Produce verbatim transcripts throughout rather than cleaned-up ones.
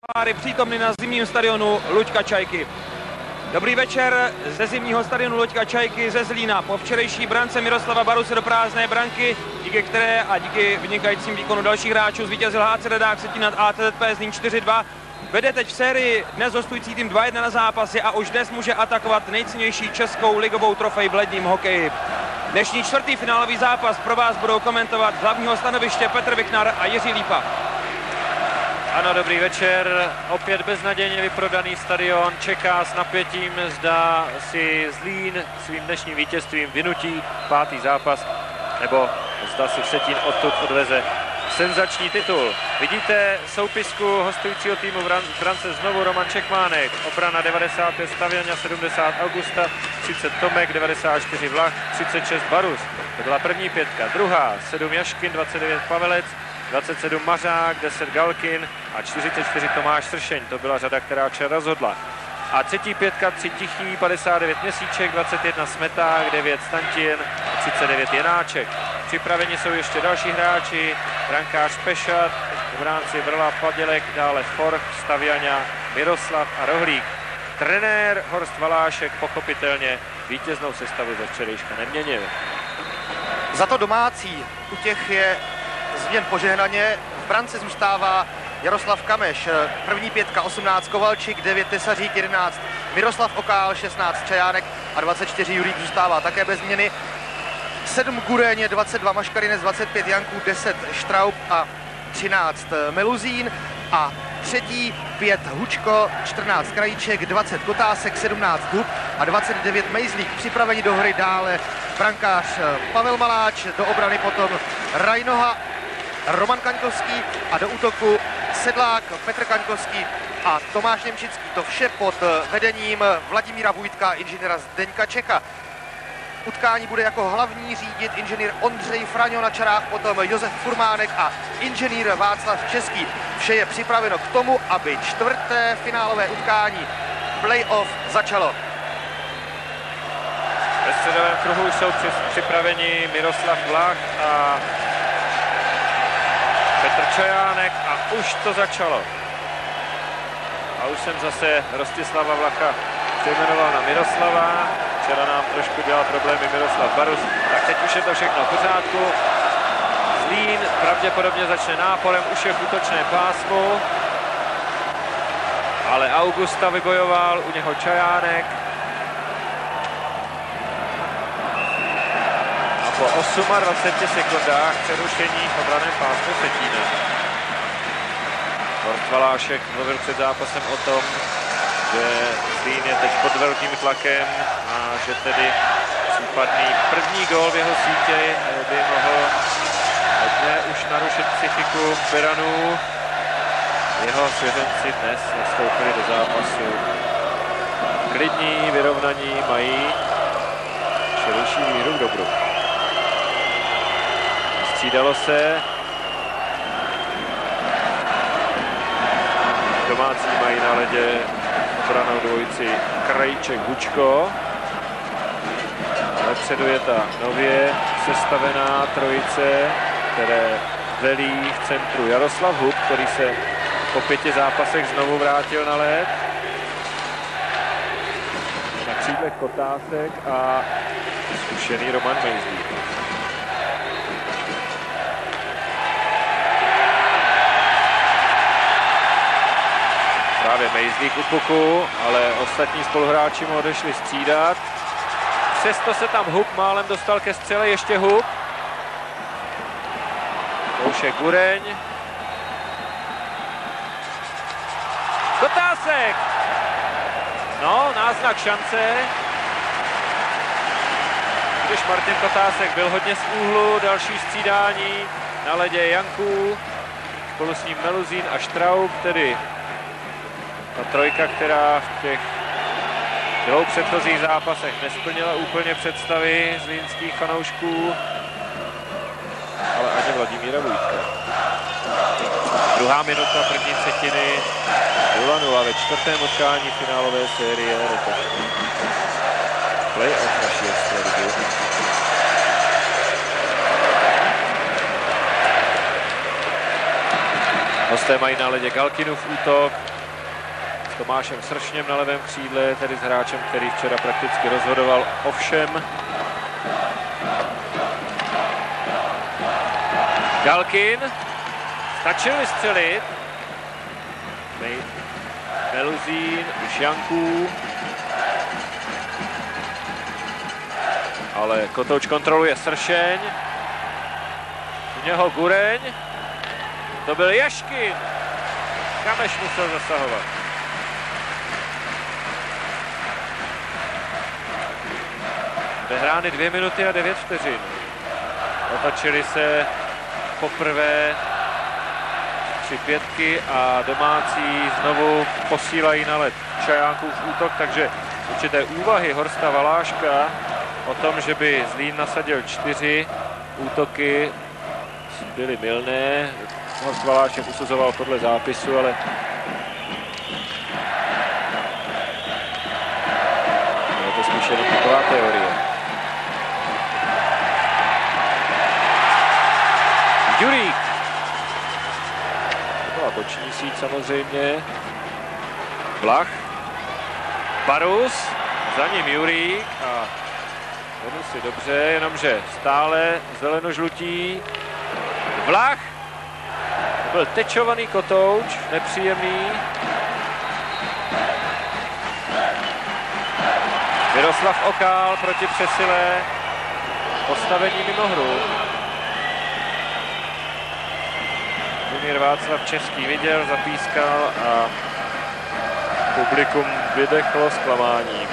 Přítomný na zimním stadionu Luďka Čajky. Dobrý večer ze zimního stadionu Luďka Čajky ze Zlína. Po včerejší brance Miroslava Baruse do prázdné branky, díky které a díky vynikajícím výkonu dalších hráčů zvítězil H C Redák Vsetín nad A T Z P Zlín čtyři dva. Vede teď v sérii dnes hostující tým dva jedna na zápasy a už dnes může atakovat nejcennější českou ligovou trofej v ledním hokeji. Dnešní čtvrtý finálový zápas pro vás budou komentovat z hlavního stanoviště Petr Viknar a Jiří Lípa. Ano, dobrý večer. Opět beznadějně vyprodaný stadion čeká s napětím, zda si Zlín svým dnešním vítězstvím vynutí pátý zápas, nebo zda si Vsetín odtud odveze senzační titul. Vidíte soupisku hostujícího týmu v brance znovu Roman Čechmánek, obrana devadesát pět Stavěňa, sedmdesát Augusta, třicet Tomek, devadesát čtyři Vlach, třicet šest Barus. To byla první pětka. Druhá, sedm Jaškin, dvacet devět Pavelec, dvacet sedm Mařák, deset Galkin a čtyřicet čtyři Tomáš Sršeň. To byla řada, která včera rozhodla. A třetí pětka, tři Tichý, padesát devět Měsíček, dvacet jedna Smeták, devět Stantin a třicet devět Jenáček. Připraveni jsou ještě další hráči, brankář Pešat, obránci Vrla, Padělek, dále Forch, Stavěňa, Miroslav a Rohlík. Trenér Horst Valášek pochopitelně vítěznou sestavu ze včerejška neměnil. Za to domácí u těch je změn požehnaně. V brance zůstává Jaroslav Kameš, první pětka osmnáct Kovalčík, devět Tesařík, jedenáct Miroslav Okál, šestnáct Čajánek a dvacet čtyři Jurík zůstává také bez změny. sedm Gureň, dvacet dva Maškarinec, dvacet pět Janků, deset Štraub a třináct Meluzín. A třetí pět Hučko, čtrnáct Krajíček, dvacet Kotásek, sedmnáct Hub a dvacet devět Mejzlík. Připraveni do hry dále brankář Pavel Maláč, do obrany potom Rajnoha, Roman Kaňkovský a do útoku Sedlák, Petr Kaňkovský a Tomáš Němčický. To vše pod vedením Vladimíra Vujtka, inženýra Zdeňka Čecha. Utkání bude jako hlavní řídit inženýr Ondřej Fraňo, na čarách potom Josef Furmánek a inženýr Václav Český. Vše je připraveno k tomu, aby čtvrté finálové utkání playoff začalo. Ve středovém kruhu jsou připraveni Miroslav Vlach a Petr Čajánek a už to začalo. A už jsem zase Rostislava Vlacha přejmenoval na Miroslava. Včera nám trošku dělal problémy Miroslav Barus. Tak teď už je to všechno v pořádku. Zlín pravděpodobně začne náporem, už je v útočné pásmu. Ale Augusta vybojoval, u něho Čajánek. A po dvaceti osmi sekundách přerušení v obraném pásmu Vsetína. Horst Valášek mluvil před zápasem o tom, že Zlín je teď pod velkým tlakem a že tedy případný první gól v jeho sítě by mohl hodně už narušit psychiku Beranů. Jeho svěřenci dnes nastoupili do zápasu klidní, vyrovnaní, mají širší výhru k dobru. Střídalo se. Domácí mají na ledě obranou dvojici Krajíček Hučko. Vepředu je ta nově sestavená trojice, které velí v centru Jaroslav Hub, který se po pěti zápasech znovu vrátil na led. Na křídlech Kotásek a zkušený Roman Mejzlík. Právě Mejzlík u puku, ale ostatní spoluhráči mu odešli střídat. Přesto se tam Hub málem dostal ke střele, ještě Hub. To už je Gureň. Kotásek! No, náznak šance. Když Martin Kotásek byl hodně z úhlu, další střídání na ledě Janků. Spolu s ním Meluzín a Štraub, tedy ta trojka, která v těch dvou předchozích zápasech nesplnila úplně představy zlínských fanoušků, ale ani Vladimíra Vujtka. Druhá minuta první třetiny, nula nula ve čtvrtém utkání finálové série letošní play-off naší extraligy. Hosté mají na ledě Galkinův útok, s Tomášem Sršněm na levém křídle, tedy s hráčem, který včera prakticky rozhodoval o všem. Galkin stačil vystřelit. Meluzín, Janků. Ale Kotouč kontroluje Sršeň. U něho Gureň. To byl Jaškin. Kameš musel zasahovat. Odehrány dvě minuty a devět vteřin. Otočili se poprvé tři pětky a domácí znovu posílají na led Čajánkův útok, takže určité úvahy Horsta Valáška o tom, že by Zlín nasadil čtyři útoky, byly mylné. Horst Valášek usuzoval podle zápisu, ale je to spíše jenom taková teorie. Jurík. To byla boční síť samozřejmě. Blach. Barus. Za ním Jurík. A vedu si dobře, jenomže stále zelenožlutí. Vlach. To byl tečovaný Kotouč, nepříjemný. Miroslav Okál proti přesile. Postavení mimo hru. Junior Václav Český viděl, zapískal a publikum vydechlo zklamáním.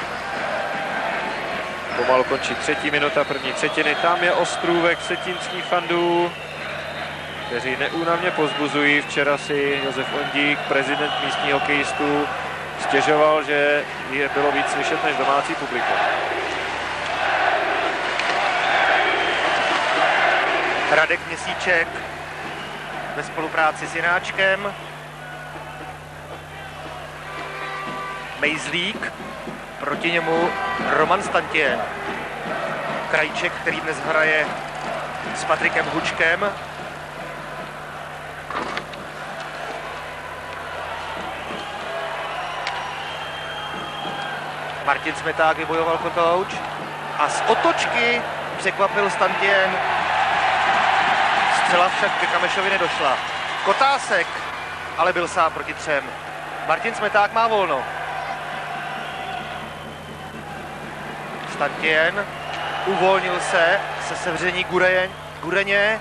Pomalu končí třetí minuta první třetiny. Tam je ostrůvek setínských fandů, kteří neúnavně pozbuzují. Včera si Josef Ondík, prezident místních hokejistů, stěžoval, že je bylo víc slyšet než domácí publikum. Radek Měsíček ve spolupráci s Jináčkem. Mejzlík, proti němu Roman Stantien. Krajček, který dnes hraje s Patrikem Hučkem. Martin Smeták vybojoval Kotouč a z otočky překvapil Stantien. Střela však ke Kamešovi nedošla. Kotásek ale byl sám proti třem. Martin Smeták má volno. Stantien uvolnil se se sevření Gureň, Gureně.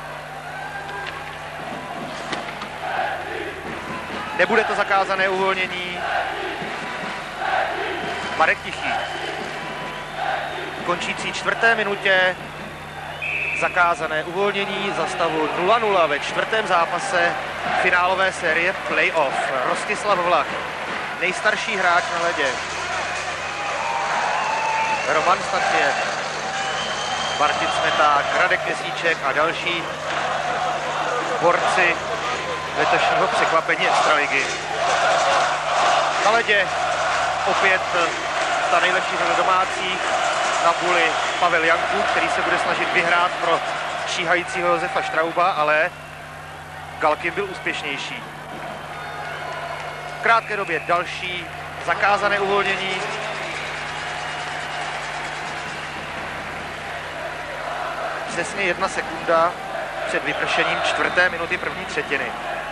Nebude to zakázané uvolnění. Marek Tichý. V končící čtvrté minutě zakázané uvolnění za stavu nula nula ve čtvrtém zápase finálové série playoff. Rostislav Vlach, nejstarší hráč na ledě. Roman Stantien, Martin Smeták, Radek Měsíček a další borci letošního překvapení extraligy. Na ledě opět ta nejlepší řada domácích. Na půli Pavel Janků, který se bude snažit vyhrát pro číhajícího Josefa Štrauba, ale Galkin byl úspěšnější. V krátké době další zakázané uvolnění. Přesně jedna sekunda před vypršením čtvrté minuty první třetiny.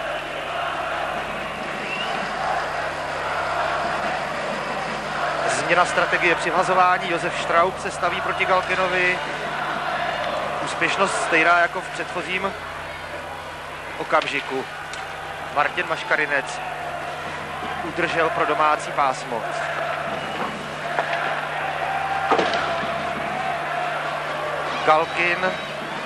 Změna strategie při vhazování. Josef Štraub se staví proti Galkinovi. Úspěšnost stejná jako v předchozím okamžiku. Martin Maškarinec udržel pro domácí pásmo. Galkin.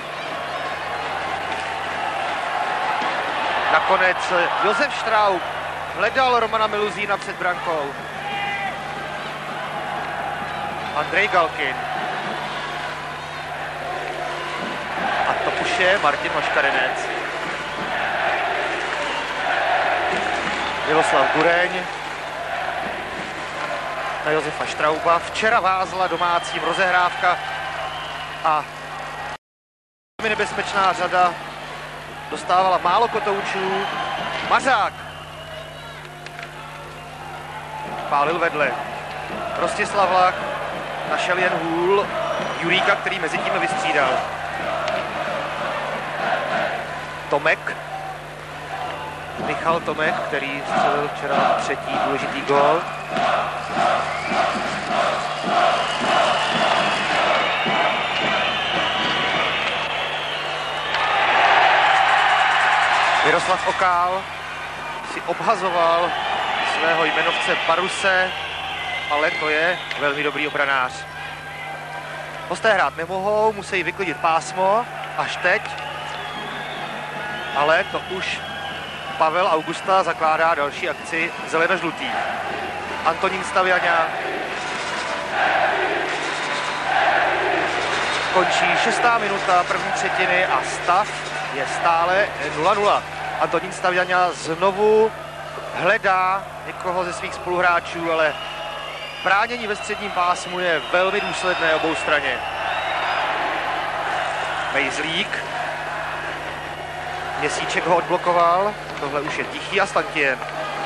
Nakonec Josef Štraub hledal Romana Meluzína před brankou. Andrej Galkin. A to už je Martin Maškarinec. Miroslav Gureň na Josefa Štrauba. Včera vázla domácím rozehrávka a nebezpečná řada dostávala málo kotoučů. Mařák. pálil vedle. Rostislav Vlach našel jen hůl Juríka, který mezi tím vystřídal. Tomek. Michal Tomek, který střelil včera třetí důležitý gól. Miroslav Okál si obhazoval svého jmenovce Baruse, ale to je velmi dobrý obranář. Hosté hrát nemohou, musí vyklidit pásmo až teď, ale to už Pavel Augusta zakládá další akci zeleno-žlutý. Antonín Staviaňa končí šestá minuta první třetiny a stav je stále nula nula. Antonín Staviaňa znovu hledá někoho ze svých spoluhráčů, ale bránění ve středním pásmu je velmi důsledné obou straně. Mejzlík. Měsíček ho odblokoval. Tohle už je Tichý a Stantien.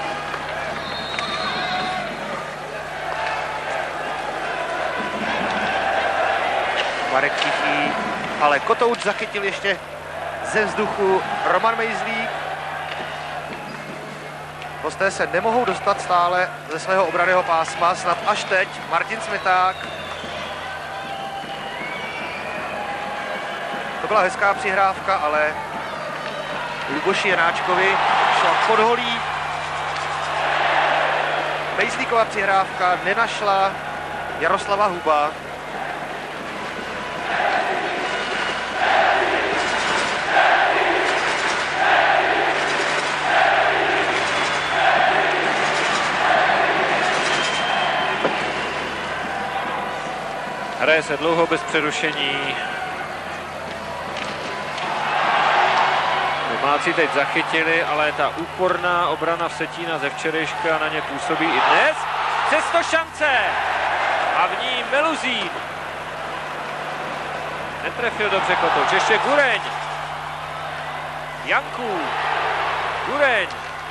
Marek Tichý, ale Kotouč zachytil ještě ze vzduchu Roman Mejzlík. Hosté se nemohou dostat stále ze svého obranného pásma, snad až teď. Martin Smeták. To byla hezká přihrávka, ale Luboši Janáčkovi šla pod holí. Mejzlíkova přihrávka nenašla Jaroslava Huba. Hraje se dlouho bez přerušení. Domácí teď zachytili, ale ta úporná obrana Vsetína ze včerejška na ně působí i dnes. Přesto šance! A v ní Meluzín. Netrefil dobře Kotouč. Ještě Gureň. Janků. Gureň.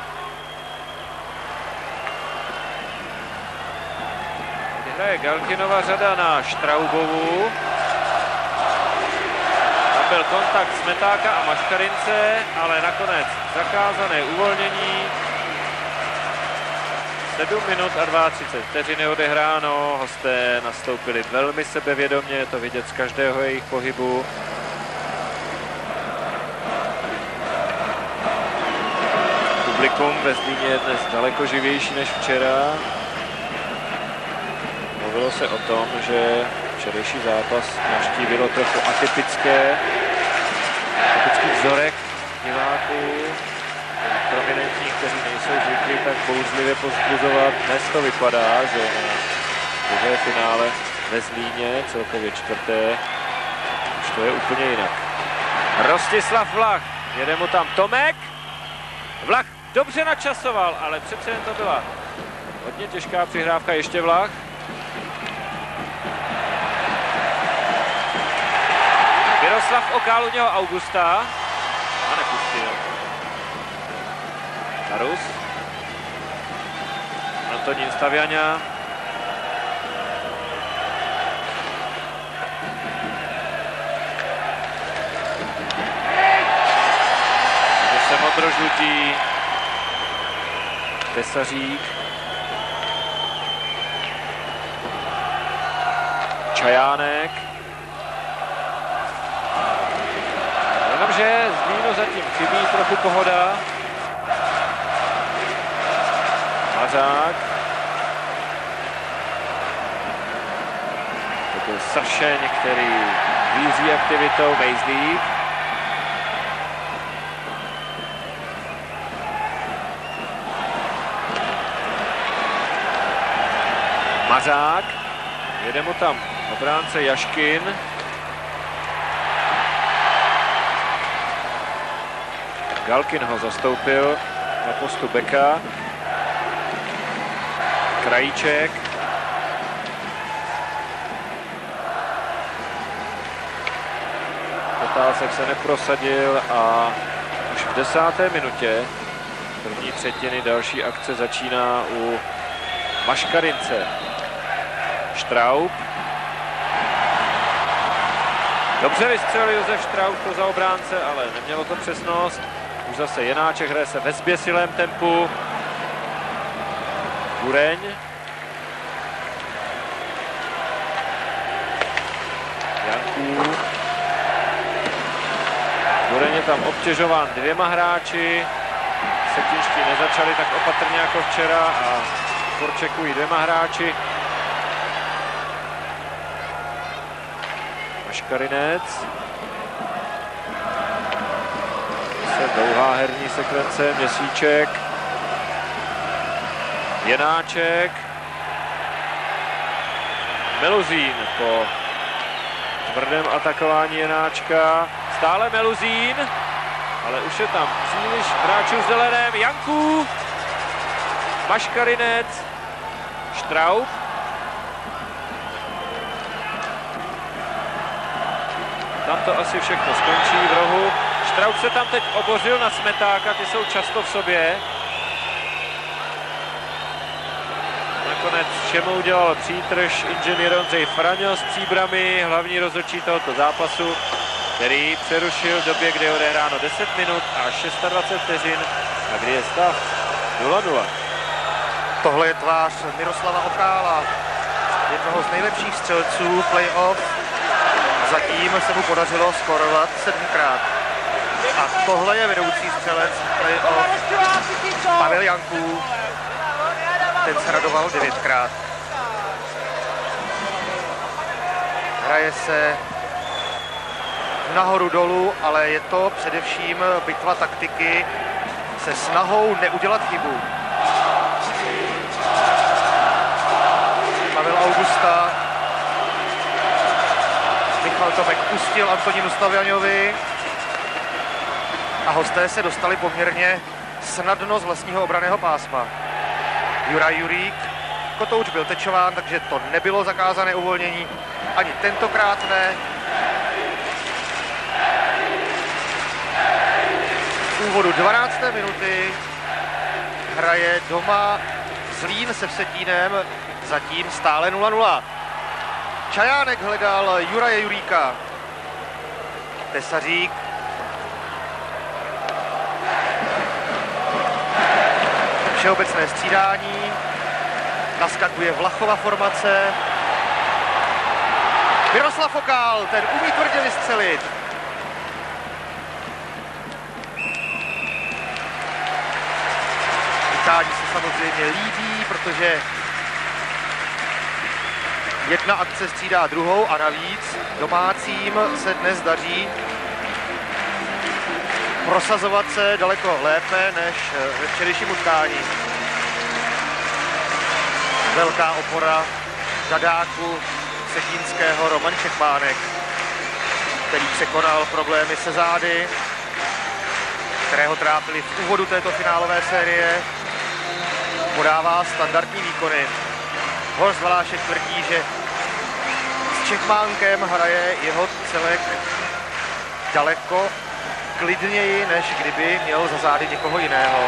Hraje Galkinova řada na Štraubovu. Tam byl kontakt Smetáka a Maškarince, ale nakonec zakázané uvolnění. sedm minut a třicet dva vteřiny odehráno. Hosté nastoupili velmi sebevědomě, je to vidět z každého jejich pohybu. Publikum ve Zlíně je dnes daleko živější než včera. Mluvilo se o tom, že včerejší zápas navštívilo trochu atypické, atypický vzorek diváků, prominentních, kteří nejsou zvyklí tak bouřlivě povzbuzovat. Dnes to vypadá, že na druhé finále ve Zlíně, celkově čtvrté, už to je úplně jinak. Rostislav Vlach, jede mu tam Tomek. Vlach dobře načasoval, ale přece jen to byla hodně těžká přihrávka. Ještě Vlach. Miroslav Okál u něho Augusta a nepustil. Barus. Antonín Staviaňa. Zase modrožlutý. Tesařík. Čajánek. Jenomže Zlínu zatím chybí trochu pohoda. Mařák. To byl Sršeň, který vízí aktivitou. Mejzlík. Mařák. Jede mu tam obránce Jaškin. Galkin ho zastoupil na postu beka. Krajíček. Kotálsek se neprosadil a už v desáté minutě první třetiny další akce začíná u Maškarince. Štraub. Dobře vystřelil Josef Štraub to za obránce, ale nemělo to přesnost. Už zase Jenáček hraje se ve zběsilém tempu. Gureň. Janků. Gureň je tam obtěžován dvěma hráči. Setinští nezačali tak opatrně jako včera a Korčekují dvěma hráči. Maškarinec. Se dlouhá herní sekvence, Měsíček. Jenáček. Meluzín po tvrdém atakování Jenáčka. Stále Meluzín, ale už je tam příliš hráčů v zeleném. Janků. Maškarinec. Štraub. Tam to asi všechno skončí v rohu. Štraub se tam teď obořil na Smetáka, ty jsou často v sobě. Nakonec všemu udělal přítrž inženýr Ondřej Fraňo s Příbrami, hlavní rozhodčí tohoto zápasu, který přerušil v době, kdy je odehráno deset minut a dvacet šest vteřin a kdy je stav nula nula. Tohle je tvář Miroslava Okála, jednoho z nejlepších střelců playoff. Zatím se mu podařilo skorovat sedmkrát. A tohle je vedoucí střelec playoff Pavel Janků. Ten se radoval devětkrát. Hraje se nahoru dolů, ale je to především bitva taktiky se snahou neudělat chybu. Pavel Augusta. Michal Tomek pustil Antonínu Stavěňovi. A hosté se dostali poměrně snadno z vlastního obranného pásma. Juraj Jurík. Kotouč byl tečován, takže to nebylo zakázané uvolnění. Ani tentokrát ne. V úvodu dvanácté minuty hraje doma Zlín se Vsetínem, zatím stále nula nula. Čajánek hledal Juraje Juríka. Tesařík. Všeobecné střídání. Naskakuje Vlachova formace. Miroslav Okál, ten umí tvrdě vystřelit. Utkání se samozřejmě líbí, protože jedna akce střídá druhou a navíc domácím se dnes daří prosazovat se daleko lépe než ve včerejším utkání. Velká opora žadáku setínského Roman Čechmánek, který překonal problémy se zády, které ho trápily v úvodu této finálové série. Podává standardní výkony. Horst Valášek tvrdí, že s Čechmánkem hraje jeho celek daleko klidněji, než kdyby měl za zády někoho jiného.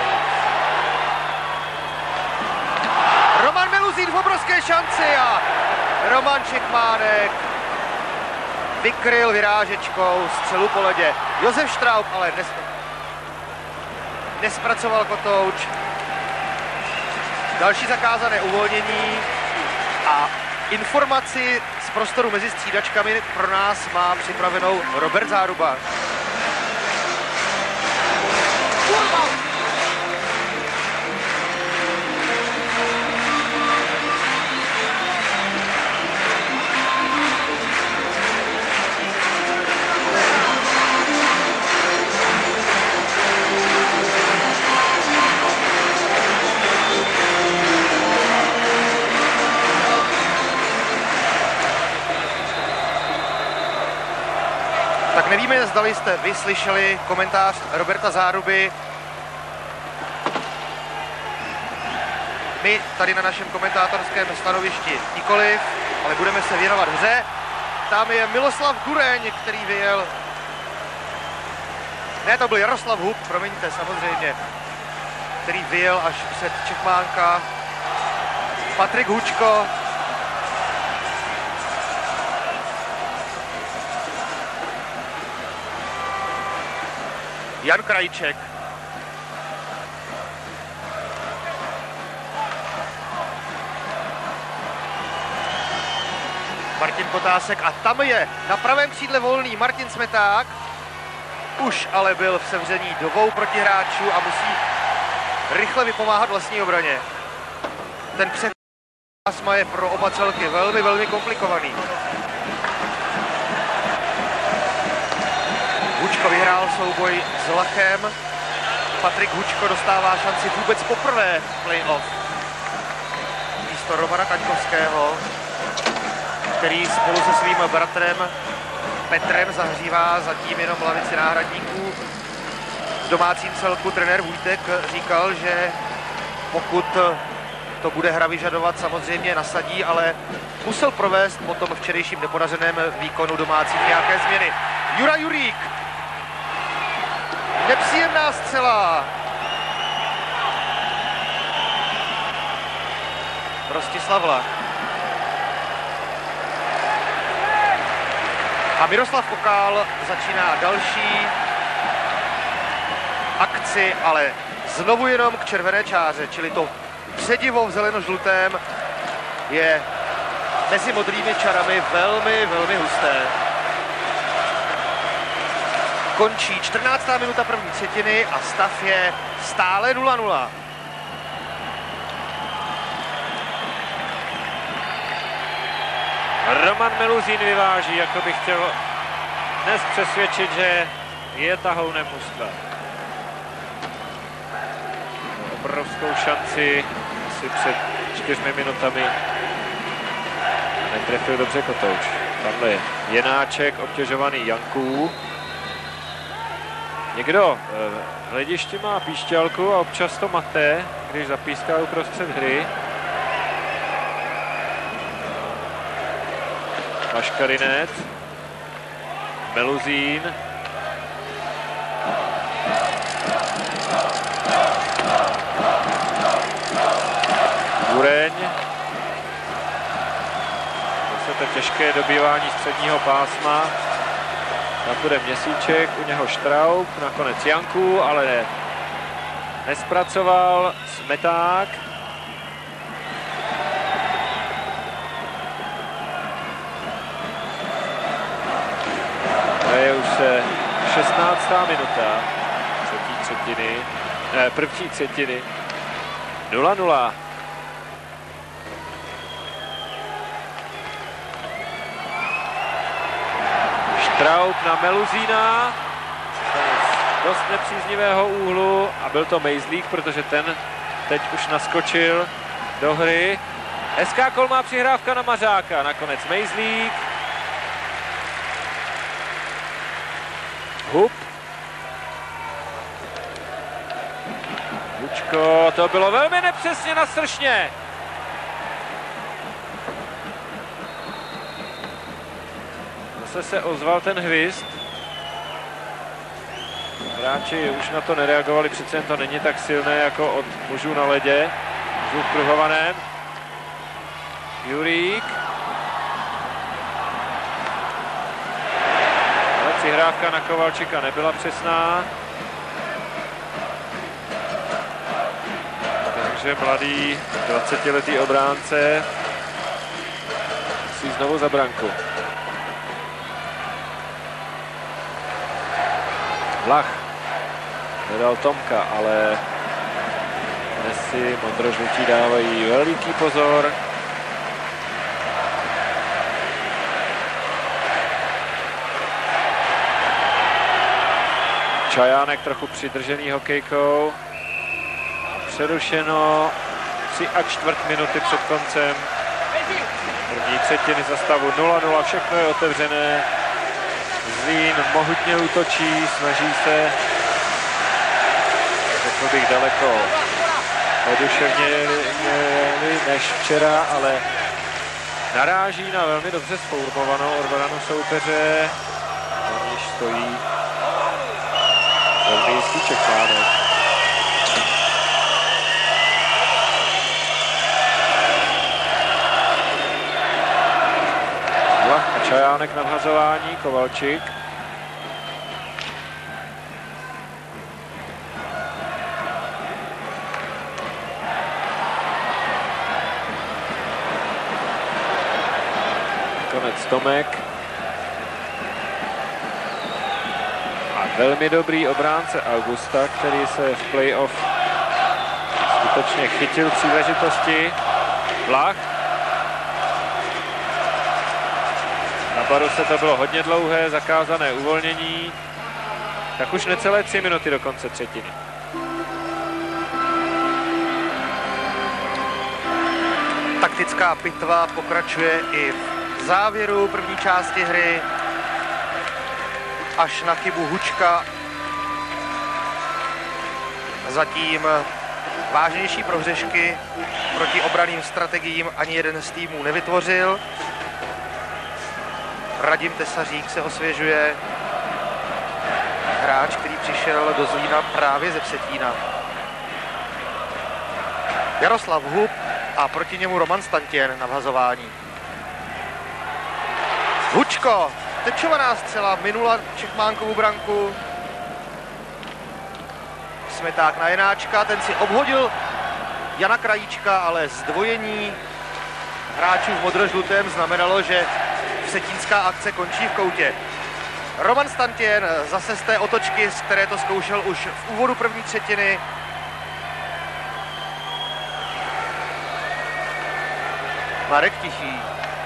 Roman Meluzín v obrovské šanci a Roman Čechmánek vykryl vyrážečkou střelu po ledě. Josef Štraub ale nes... nespracoval kotouč. Další zakázané uvolnění a informaci z prostoru mezi střídačkami pro nás má připravenou Robert Záruba. Tak nevíme, zdali jste vy slyšeli komentář Roberta Záruby. My tady na našem komentátorském stanovišti nikoliv, ale budeme se věnovat hře. Tam je Miloslav Gureň, který vyjel... Ne, to byl Jaroslav Hub, promiňte, samozřejmě. Který vyjel až před Čechmánka. Patrik Hučko. Jan Krajíček. Martin Kotásek a tam je na pravém křídle volný Martin Smeták. Už ale byl v sevření dvou protihráčů a musí rychle vypomáhat vlastní obraně. Ten před pásma je pro oba celky velmi, velmi komplikovaný. Hučko vyhrál souboj s Lachem. Patrik Hučko dostává šanci vůbec poprvé v play-off. Místo Romana Kaňkovského, který spolu se svým bratrem Petrem zahřívá zatím jenom lavici náhradníků. V domácím celku trenér Vujtek říkal, že pokud to bude hra vyžadovat, samozřejmě nasadí, ale musel provést po tom včerejším nepodařeném výkonu domácích nějaké změny. Jura Jurík. Nepříjemná střela. Rostislav Lach. A Miroslav Kokál začíná další akci, ale znovu jenom k červené čáře, čili to předivo v zeleno-žlutém je mezi modrými čarami velmi, velmi husté. Končí čtrnáctá minuta první třetiny a stav je stále nula nula. Roman Meluzín vyváží, jako bych chtěl dnes přesvědčit, že je tahounem mužstva. Obrovskou šanci asi před čtyřmi minutami. Netrefil dobře Kotouč. Tamhle je Jenáček, obtěžovaný Janků. Někdo v hledišti má píšťalku a občas to mate, když zapíská uprostřed hry. Maškarinec, Meluzín, Bureň, zase to těžké dobývání středního pásma, tam bude Měsíček, u něho Štraub, nakonec Janku, ale ne, nespracoval, Smeták. Je už šestnáctá minuta třetí třetiny, ne, první třetiny, nula nula. Štraub na Meluzína, dost nepříznivého úhlu a byl to Mejzlík, protože ten teď už naskočil do hry. S K Kolmá přihrávka na Mařáka, nakonec Mejzlík. Hub. Hučko, to bylo velmi nepřesně na sršně. Zase se ozval ten hvizd. Hráči už na to nereagovali, přece jen to není tak silné jako od mužů na ledě. Mužů v pruhovaném. Jurík. Přihrávka na Kovalčika nebyla přesná. Takže mladý dvacetiletý obránce musí znovu za branku. Lach nedal Tomka, ale dnes si modrožlutí dávají veliký pozor. Čajánek trochu přidržený hokejkou. Přerušeno tři a čtvrt minuty před koncem první třetiny za stavu nula nula. Všechno je otevřené. Zlín mohutně útočí, snaží se, řekl bych, daleko oduševněji než včera, ale naráží na velmi dobře sformovanou obranu soupeře. On již stojí velmi jistý Čekmánek. Čajánek na vhazování, Kovalčík. Konec Tomek. A velmi dobrý obránce Augusta, který se v playoff skutečně chytil příležitosti. Vlach. Na Baruse to bylo hodně dlouhé, zakázané uvolnění. Tak už necelé tři minuty do konce třetiny. Taktická pitva pokračuje i v závěru první části hry. Až na chybu Hučka. Zatím vážnější prohřešky proti obranným strategiím ani jeden z týmů nevytvořil. Radim Tesařík se osvěžuje. Hráč, který přišel do Zlína právě ze Vsetína. Jaroslav Hub a proti němu Roman Stantěn na vhazování. Hučko, tečovaná střela, minula Čechmánkovu branku. Smeták na Jenáčka, ten si obhodil Jana Krajíčka, ale zdvojení hráčů v modrožlutém znamenalo, že vsetínská akce končí v koutě. Roman Stantěn zase z té otočky, z které to zkoušel už v úvodu první třetiny. Marek Tichý.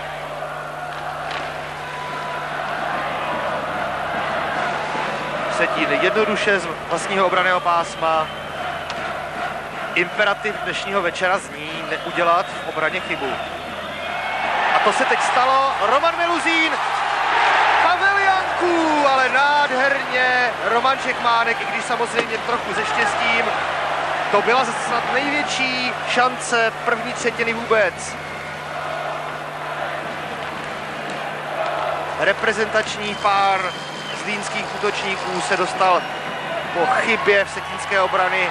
Vsetín jednoduše z vlastního obranného pásma. Imperativ dnešního večera zní neudělat v obraně chybu. A to se teď stalo. Roman Meluzín, Pavel Janků, ale nádherně Roman Čechmánek, i když samozřejmě trochu se štěstím. To byla snad největší šance první třetiny vůbec. Reprezentační pár zlínských útočníků se dostal po chybě vsetínské obrany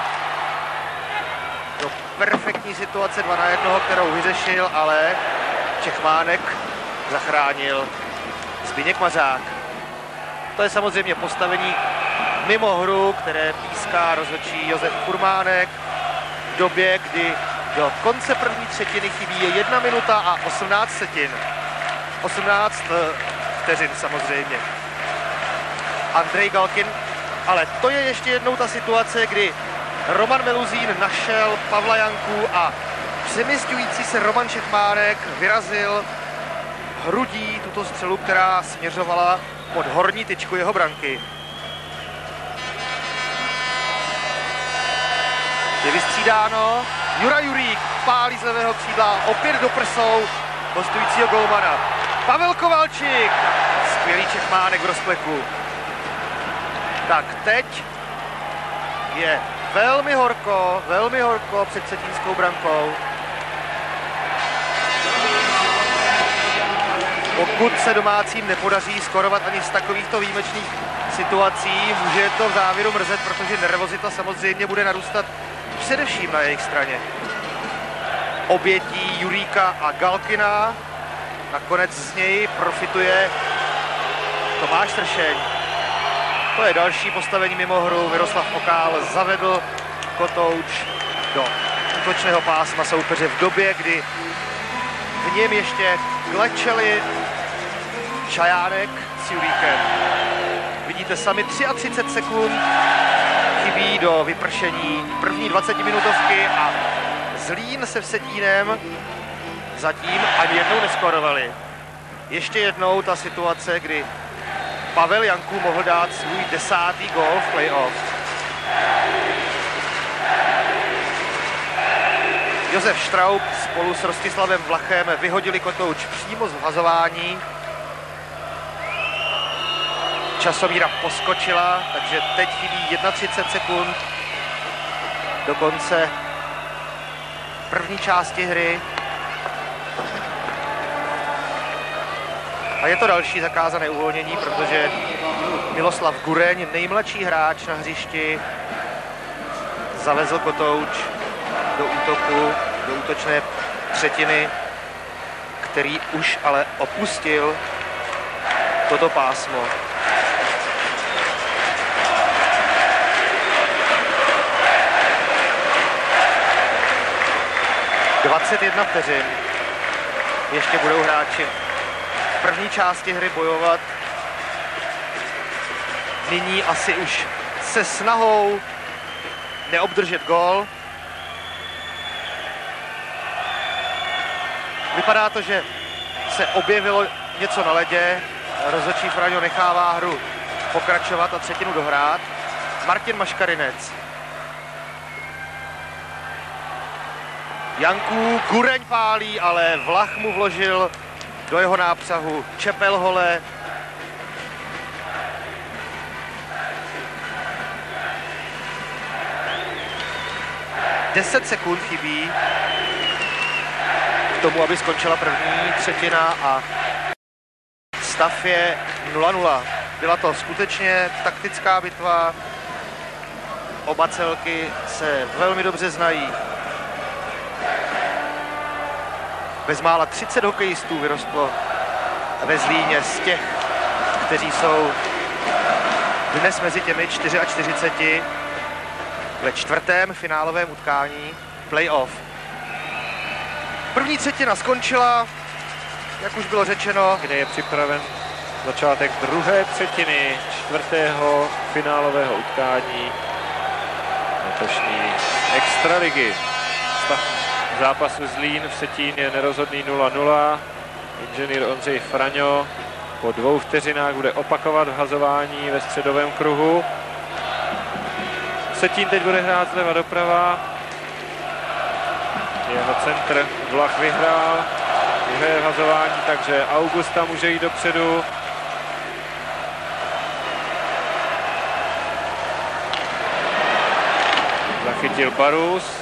do perfektní situace dva na jednoho, kterou vyřešil, ale Čechmánek zachránil Zbyněk Mařák. To je samozřejmě postavení mimo hru, které píská rozhodčí Josef Furmánek v době, kdy do konce první třetiny chybí jedna minuta a osmnáct setin. osmnáct vteřin samozřejmě. Andrej Galkin, ale to je ještě jednou ta situace, kdy Roman Meluzín našel Pavla Janku a přemysťující se Roman Čechmánek vyrazil hrudí tuto střelu, která směřovala pod horní tyčku jeho branky. Je vystřídáno. Jura Jurík pálí z levého křídla opět do prsou hostujícího golmana. Pavel Kovalčík, skvělý Čechmánek v rozkleku. Tak teď je velmi horko, velmi horko před vsetínskou brankou. Pokud se domácím nepodaří skorovat ani z takovýchto výjimečných situací, může to v závěru mrzet, protože nervozita samozřejmě bude narůstat především na jejich straně. Obětí Juríka a Galkina. Nakonec z něj profituje Tomáš Tršeň. To je další postavení mimo hru. Miroslav Okál zavedl kotouč do útočného pásma soupeře v době, kdy v něm ještě klečeli Čajánek s Juríkem. Vidíte sami, třicet tři sekund chybí do vypršení první dvacetiminutovky a Zlín se Vsetínem zatím ani jednou neskorovali. Ještě jednou ta situace, kdy Pavel Janků mohl dát svůj desátý gól v playoff. Josef Štraub spolu s Rostislavem Vlachem vyhodili kotouč přímo z vhazování. Časomíra poskočila, takže teď chybí třicet jedna sekund do konce první části hry. A je to další zakázané uvolnění, protože Miloslav Gureň, nejmladší hráč na hřišti, zavezl kotouč do útoku, do útočné třetiny, který už ale opustil toto pásmo. dvacet jedna vteřin. Ještě budou hráči v první části hry bojovat. Nyní asi už se snahou neobdržet gól. Vypadá to, že se objevilo něco na ledě. Rozhodčí Fraňo nechává hru pokračovat a třetinu dohrát. Martin Maškarinec. Janku Gureň pálí, ale Vlach mu vložil do jeho nápřahu Čepelhole. deset sekund chybí k tomu, aby skončila první třetina a stav je nula nula. Byla to skutečně taktická bitva. Oba celky se velmi dobře znají. Bezmála třicet hokejistů vyrostlo ve Zlíně z těch, kteří jsou dnes mezi těmi čtyřiceti čtyři ve čtvrtém finálovém utkání playoff. První třetina skončila, jak už bylo řečeno. Kde je připraven začátek druhé třetiny čtvrtého finálového utkání letošní extraligy. Stav zápasu Zlín v Vsetín je nerozhodný nula nula. Inženýr Ondřej Fraňo po dvou vteřinách bude opakovat vhazování ve středovém kruhu. Vsetín teď bude hrát zleva doprava. Jeho centr Vlach vyhrál. Druhé vhazování, takže Augusta může jít dopředu. Zachytil Barus.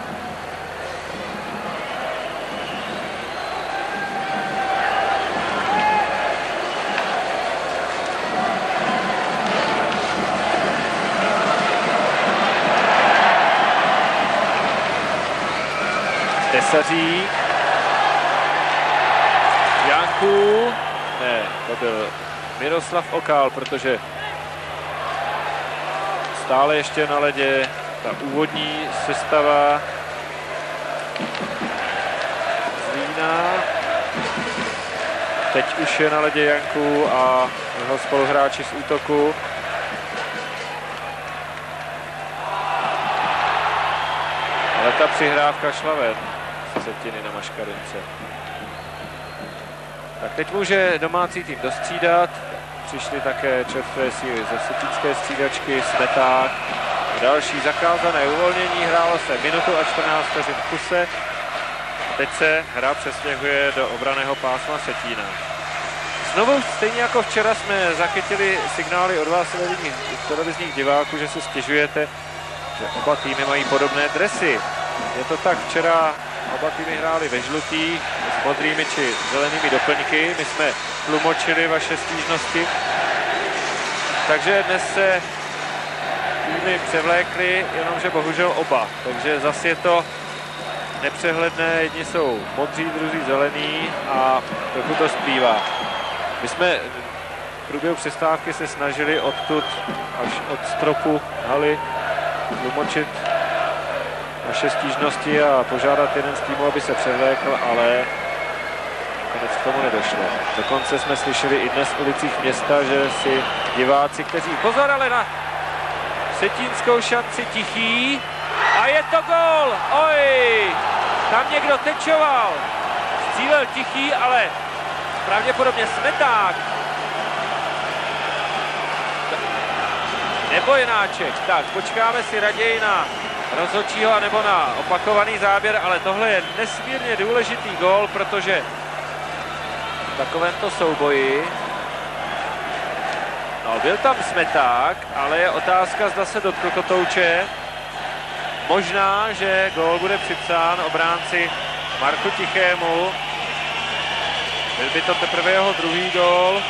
Tesařík. Janku. Ne, to byl Miroslav Okál, protože stále ještě na ledě ta úvodní sestava Zlína. Teď už je na ledě Janku a jeho spoluhráči z útoku. Ale ta přihrávka šla ven z třetiny na Maškarince. Tak teď může domácí tým dostřídat. Přišly také čerstvé síly ze vsetínské střídačky, Smeták. Další zakázané uvolnění, hrálo se minutu a čtrnáct vteřin v kuse. Teď se hra přestěhuje do obranného pásma Vsetína. Znovu, stejně jako včera, jsme zachytili signály od vás televizních, televizních diváků, že si stěžujete, že oba týmy mají podobné dresy. Je to tak, včera oba týmy hráli ve žlutých s modrými či zelenými doplňky. My jsme tlumočili vaše stížnosti. Takže dnes se týmy převlékly, jenomže bohužel oba. Takže zase je to nepřehledné. Jedni jsou modří, druzí zelení a trochu to splývá. My jsme v průběhu přestávky se snažili odtud až od stropu haly tlumočit naše stížnosti a požádat jeden z týmů, aby se převlékl, ale nakonec k tomu nedošlo. Dokonce jsme slyšeli i dnes v ulicích města, že si diváci, kteří pozor ale na vsetínskou šanci Tichý a je to gól! Oj! Tam někdo tečoval. Střílel Tichý, ale pravděpodobně Smeták. Nebo Jenáček. Tak, počkáme si raději na rozhodčího anebo na opakovaný záběr, ale tohle je nesmírně důležitý gól, protože v takovémto souboji no, byl tam Smeták, ale je otázka, zda se dotkl kotouče. Možná, že gól bude připsán obránci Marku Tichému. Byl by to teprve jeho druhý gól.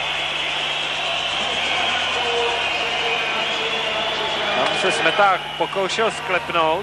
Tam se Smeták pokoušel sklepnout.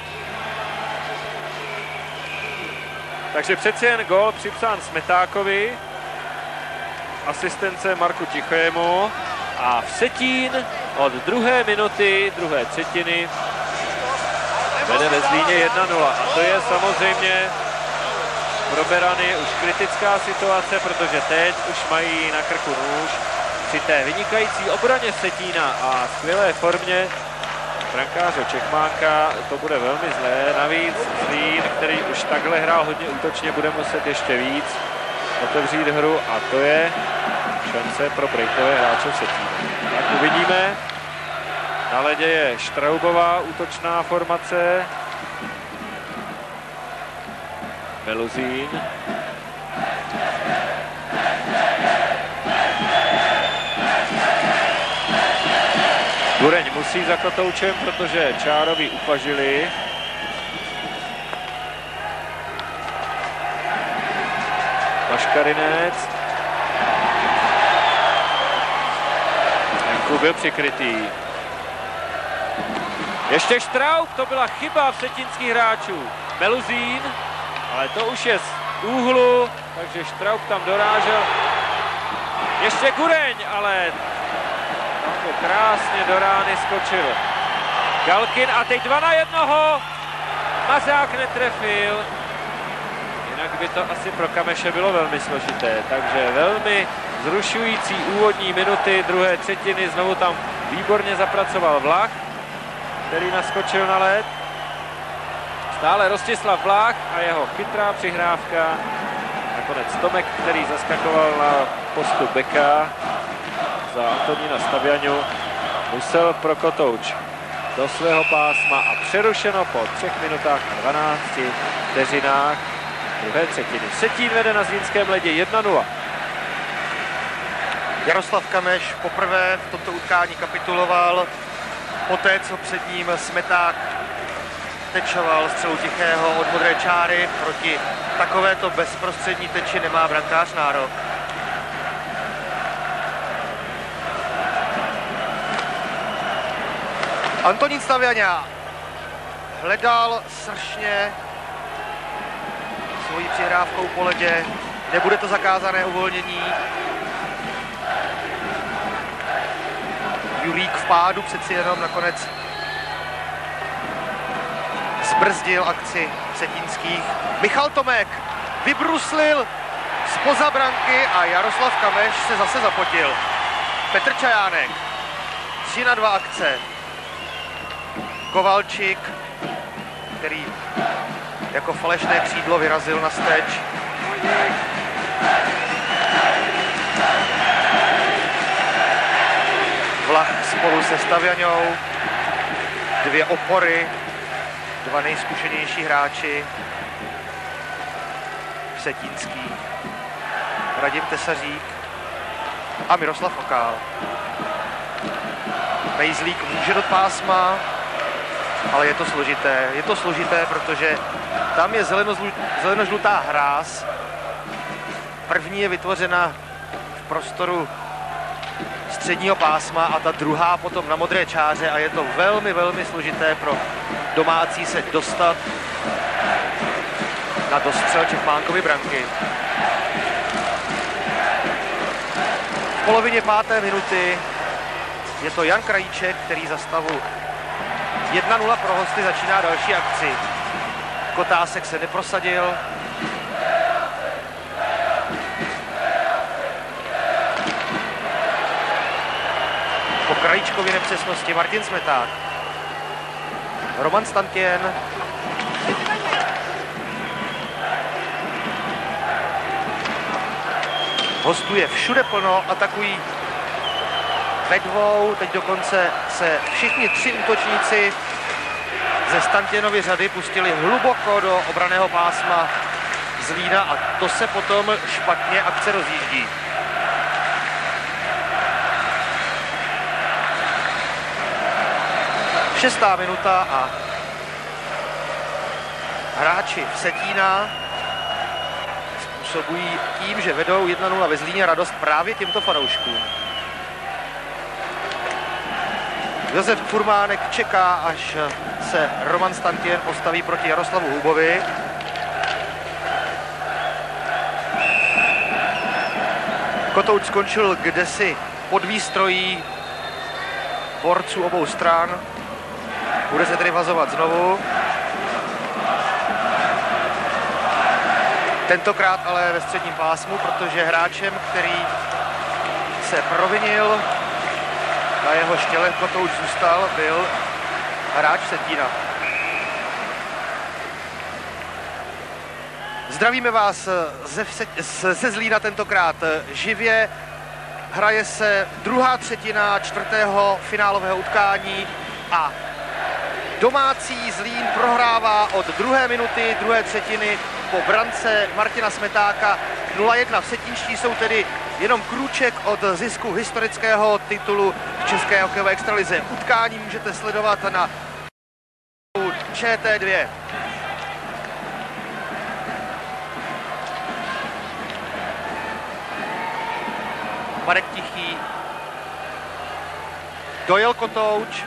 Takže přeci jen gól připsán Smetákovi. asistence Marku Tichému a Vsetín od druhé minuty, druhé třetiny vede ve Zlíně jedna nula. A to je samozřejmě pro Berany už kritická situace, protože teď už mají na krku nůž. Při té vynikající obraně Vsetína a skvělé formě brankáře Čechmánka to bude velmi zlé. Navíc Zlín, který už takhle hrál hodně útočně, bude muset ještě víc otevřít hru a to je šance pro breakové hráče Vsetína. Tak uvidíme. Na ledě je Štraubová útočná formace. Meluzín. Gureň musí za kotoučem, protože Čárovi upažili. Maškarinec. Venku byl přikrytý. Ještě Štraub, to byla chyba vsetínských hráčů. Meluzín, ale to už je z úhlu, takže Štraub tam dorážel. Ještě Gureň, ale tam to krásně do rány skočil Galkin a teď dva na jednoho. Mazák netrefil. Jinak by to asi pro Kameše bylo velmi složité, takže velmi zrušující úvodní minuty druhé třetiny. Znovu tam výborně zapracoval Vlach, který naskočil na led. Stále Rostislav Vlach a jeho chytrá přihrávka. Nakonec Tomek, který zaskakoval na postu beka za Antonína Stabiaňu, musel pro kotouč do svého pásma a přerušeno po třech minutách a dvanácti vteřinách druhé třetiny. Vsetín vede na zlínském ledě jedna nula. Jaroslav Kameš poprvé v tomto utkání kapituloval poté, co před ním Smeták tečoval střelu Tichého od modré čáry. Proti takovéto bezprostřední teči nemá brankář nárok. Antonín Stabiaňa hledal sršně svojí přihrávkou po ledě. Nebude to zakázané uvolnění. Jurík v pádu přeci jenom nakonec zbrzdil akci vsetínských. Michal Tomek vybruslil zpoza branky a Jaroslav Kameš se zase zapotil. Petr Čajánek, tři na dva akce. Kovalčík, který jako falešné křídlo vyrazil na steč. Vlach spolu se Stabiaňou, dvě opory, dva nejzkušenější hráči, Vsetínský, Radim Tesařík a Miroslav Okál. Mejzlík může do pásma, ale je to složité. Je to složité, protože tam je zelenožlutá hráz. První je vytvořena v prostoru středního pásma a ta druhá potom na modré čáře a je to velmi, velmi složité pro domácí se dostat na dostřel Čechmánkovy branky. V polovině páté minuty je to Jan Krajíček, který za stavu jedna nula pro hosty začíná další akci. Kotásek se neprosadil. Po Krajíčkově nepřesnosti Martin Smeták. Roman Stantěn. Hostů je všude plno, atakují ve dvou, teď dokonce se všichni tři útočníci ze Stantěnovy řady pustili hluboko do obranného pásma Zlína a to se potom špatně akce rozjíždí. Šestá minuta a hráči Vsetína způsobují tím, že vedou jedna nula ve Zlíně radost právě těmto fanouškům. Josef Furmánek čeká, až se Roman Stantěn postaví proti Jaroslavu Hubovi. Kotouč skončil kdesi pod výstrojí borců obou stran. Bude se tedy vazovat znovu. Tentokrát ale ve středním pásmu, protože hráčem, který se provinil, na jeho štěle Kotouč zůstal, byl hráč Vsetína. Zdravíme vás ze, ze Zlína tentokrát živě. Hraje se druhá třetina čtvrtého finálového utkání a domácí Zlín prohrává od druhé minuty druhé třetiny po brance Martina Smetáka nula jedna. Vsetínští jsou tedy jenom krůček od zisku historického titulu v české hokejové extralize. Utkání můžete sledovat na Č T dva. Marek Tichý, dojel Kotouč,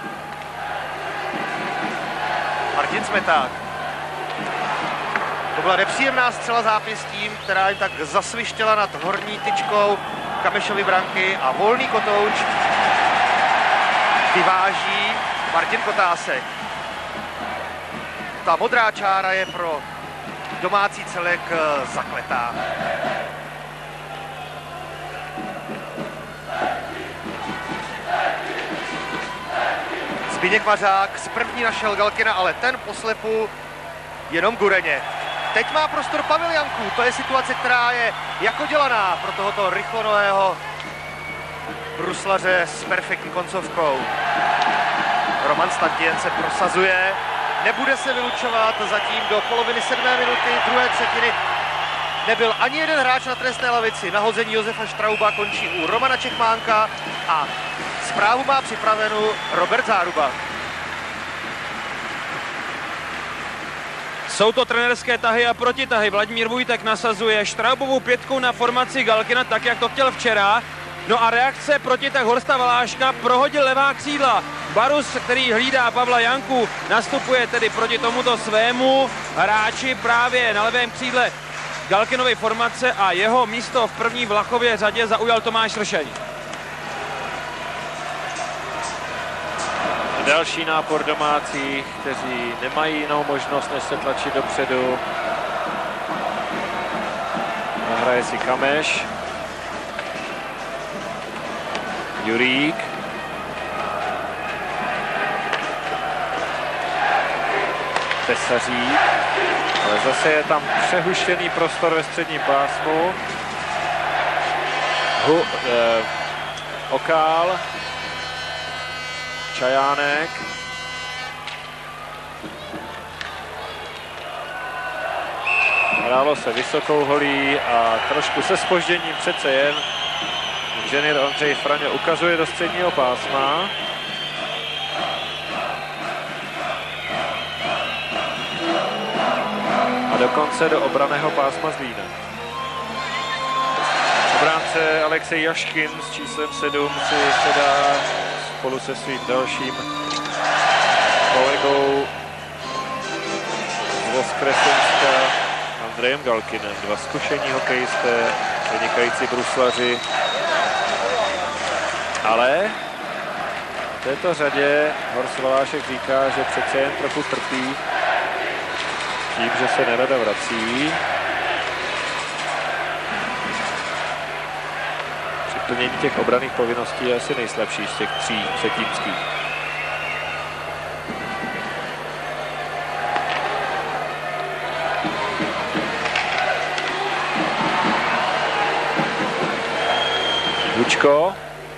Martin Smeták. To byla nepříjemná střela zápěstím, která jim tak zasvištěla nad horní tyčkou Kamešovy branky a volný Kotouč vyváží Martin Kotásek. Ta modrá čára je pro domácí celek zakletá. Zbyněk Mařák z první našel Galkina, ale ten poslepu jenom Gureně. Teď má prostor Pavel Janků, to je situace, která je jako dělaná pro tohoto rychlonohého bruslaře s perfektní koncovkou. Roman Stantijen se prosazuje, nebude se vylučovat zatím do poloviny sedmé minuty druhé třetiny. Nebyl ani jeden hráč na trestné lavici. Nahození Josefa Štrauba končí u Romana Čechmánka a zprávu má připravenou Robert Záruba. Jsou to trenérské tahy a protitahy. Vladimír Vujtek nasazuje Štraubovou pětku na formaci Galkina, tak jak to chtěl včera. No a reakce protitah Horsta Valáška, prohodil levá křídla. Barus, který hlídá Pavla Janku, nastupuje tedy proti tomuto svému hráči právě na levém křídle Galkinovy formace a jeho místo v první Vlachově řadě zaujal Tomáš Ršeň. Další nápor domácích, kteří nemají jinou možnost, než se tlačit dopředu. Nahraje si Kameš. Jurík. Tesařík. Ale zase je tam přehuštěný prostor ve středním pásmu. Hu, eh, Okál. Čajánek. Hrálo se vysokou holí a trošku se zpožděním přece jen inženýr Ondřej Fraňo ukazuje do středního pásma. A dokonce do obranného pásma Zlína. Obránce Alexej Jaškin s číslem sedm si sedá spolu se svým dalším kolegou z Voskresenska Andrejem Galkinem. Dva zkušení hokejisté, vynikající bruslaři. Ale v této řadě Horst Valášek říká, že přece jen trochu trpí tím, že se nerada vrací. Plnění těch obranných povinností je asi nejslabší z těch tří vsetínských. Bučko.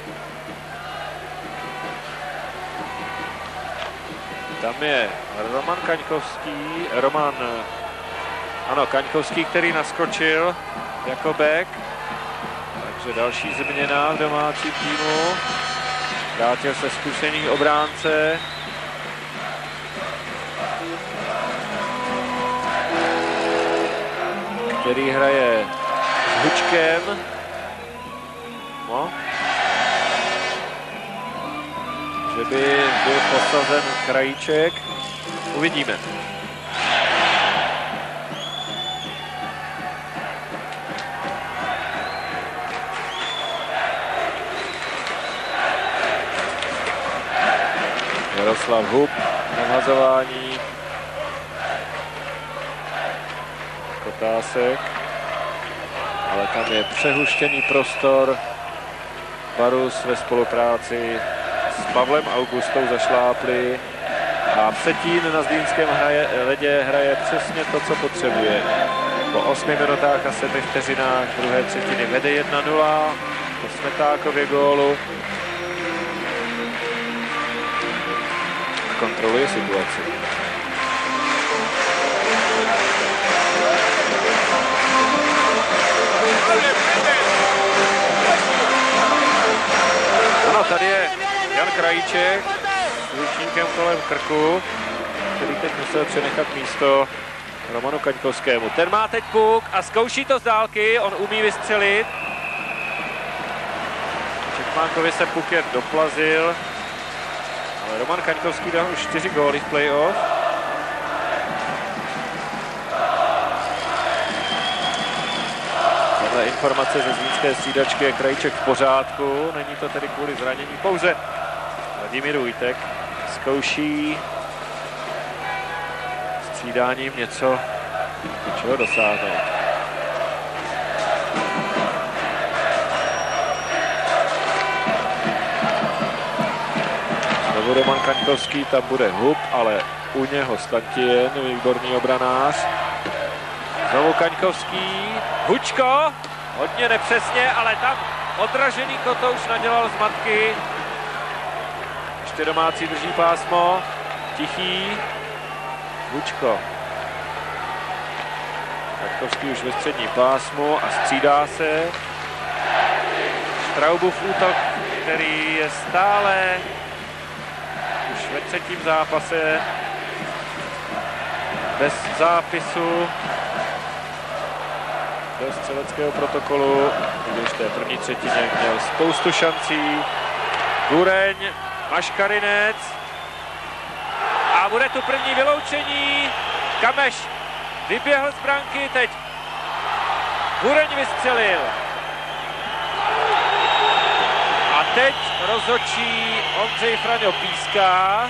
Tam je Roman Kaňkovský, Roman, ano, Kaňkovský, který naskočil jako back. Takže další změna v domácím týmu. Vrátil se zkušený obránce. Který hraje s Hučkem. No. Že by byl posazen Krajíček. Uvidíme. Miroslav Hub na vhazování. Kotásek. Ale tam je přehuštěný prostor. Barus ve spolupráci s Pavlem Augustou zašlápli. A Vsetín na zlínském hraje, ledě hraje přesně to, co potřebuje. Po osmi minutách a sedmi vteřinách druhé třetiny vede jedna nula po Smetákově gólu. Kontroluje situaci. Ano, tady je Jan Krajíček s ručníkem kolem krku, který teď musel přenechat místo Romanu Kaňkovskému. Ten má teď puk a zkouší to z dálky, on umí vystřelit. Čekmánkovi se puk jen doplazil, ale Roman Kaňkovský dal už čtyři góly v playoff. Podle informace ze zlínské střídačky je Krajíček v pořádku, není to tedy kvůli zranění, pouze Vladimír Ujtek zkouší střídáním něco, čeho dosáhnout. Znovu Roman Kaňkovský, tam bude Hub, ale u něho Stantien, výborný obranář. Znovu Kaňkovský, Hučko, hodně nepřesně, ale tam odražený Kotouš nadělal zmatky. Ještě domácí drží pásmo, Tichý, Hučko. Kaňkovský už ve střední pásmu a střídá se. Štraubův útok, který je stále už ve třetím zápase bez zápisu do střeleckého protokolu, když v té první třetině měl spoustu šancí. Gureň, Maškarinec a bude tu první vyloučení. Kameš vyběhl z branky, teď Gureň vystřelil. A teď rozhodčí Ondřej Fraňo píská.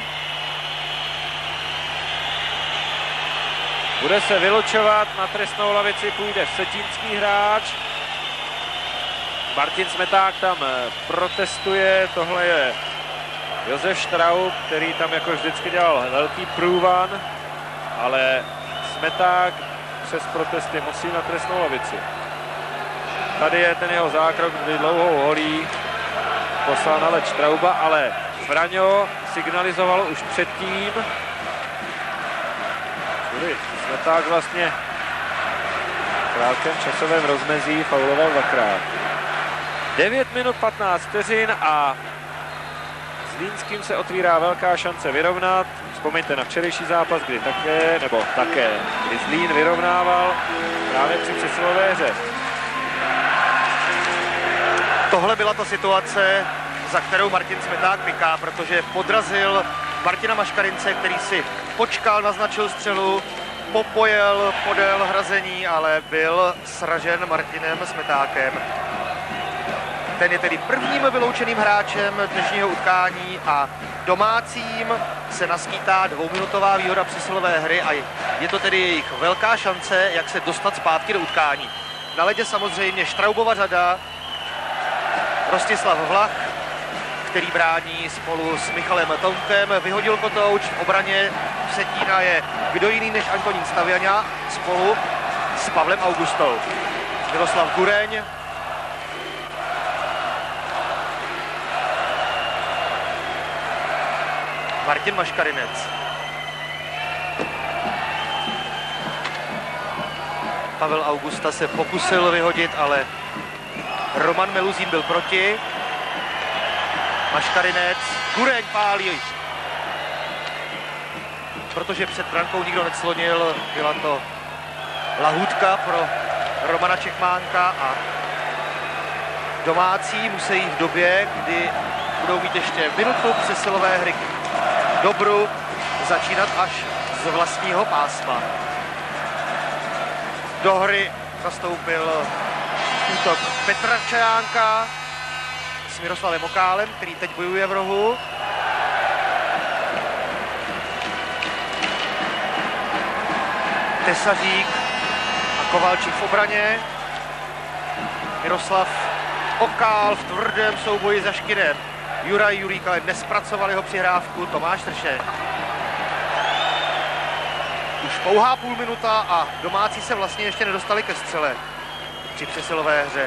Bude se vylučovat, na trestnou lavici půjde vsetínský hráč. Martin Smeták tam protestuje, tohle je Josef Štraub, který tam jako vždycky dělal velký průvan, ale Smeták přes protesty musí na trestnou lavici. Tady je ten jeho zákrok, kdy dlouhou holí poslal na let Štrauba, ale Fraňo signalizoval už předtím. Smeták vlastně v krátkém časovém rozmezí fauloval dvakrát. devět minut patnáct vteřin a Zlínským se otvírá velká šance vyrovnat. Vzpomeňte na včerejší zápas, kdy také, nebo také, kdy Zlín vyrovnával právě při přesilové hře. Tohle byla ta situace, za kterou Martin Smeták piká, protože podrazil Martina Maškarince, který si počkal, naznačil střelu, popojel podél hrazení, ale byl sražen Martinem Smetákem. Ten je tedy prvním vyloučeným hráčem dnešního utkání a domácím se naskýtá dvouminutová výhoda přesilové hry a je to tedy jejich velká šance, jak se dostat zpátky do utkání. Na ledě samozřejmě Štraubova řada, Rostislav Vlach, který brání spolu s Michalem Tomkem, vyhodil Kotouč, v obraně Vsetína je kdo jiný než Antonín Stavěňa spolu s Pavlem Augustou. Miroslav Gureň, Martin Maškarinec. Pavel Augusta se pokusil vyhodit, ale Roman Meluzín byl proti. Maškarinec, Gureň pálí. Protože před brankou nikdo neclonil, byla to lahůdka pro Romana Čekmánka a domácí musí v době, kdy budou mít ještě minutu přesilové hry dobru, začínat až z vlastního pásma. Do hry nastoupil útok Petra Čajánka s Miroslavem Okálem, který teď bojuje v rohu. Tesařík a Kovalčík v obraně. Miroslav Okál v tvrdém souboji za Škydem. Juraj Jurík ale nespracoval jeho přihrávku. Tomáš Tršeň. Už pouhá půl minuta a domácí se vlastně ještě nedostali ke střele při přesilové hře.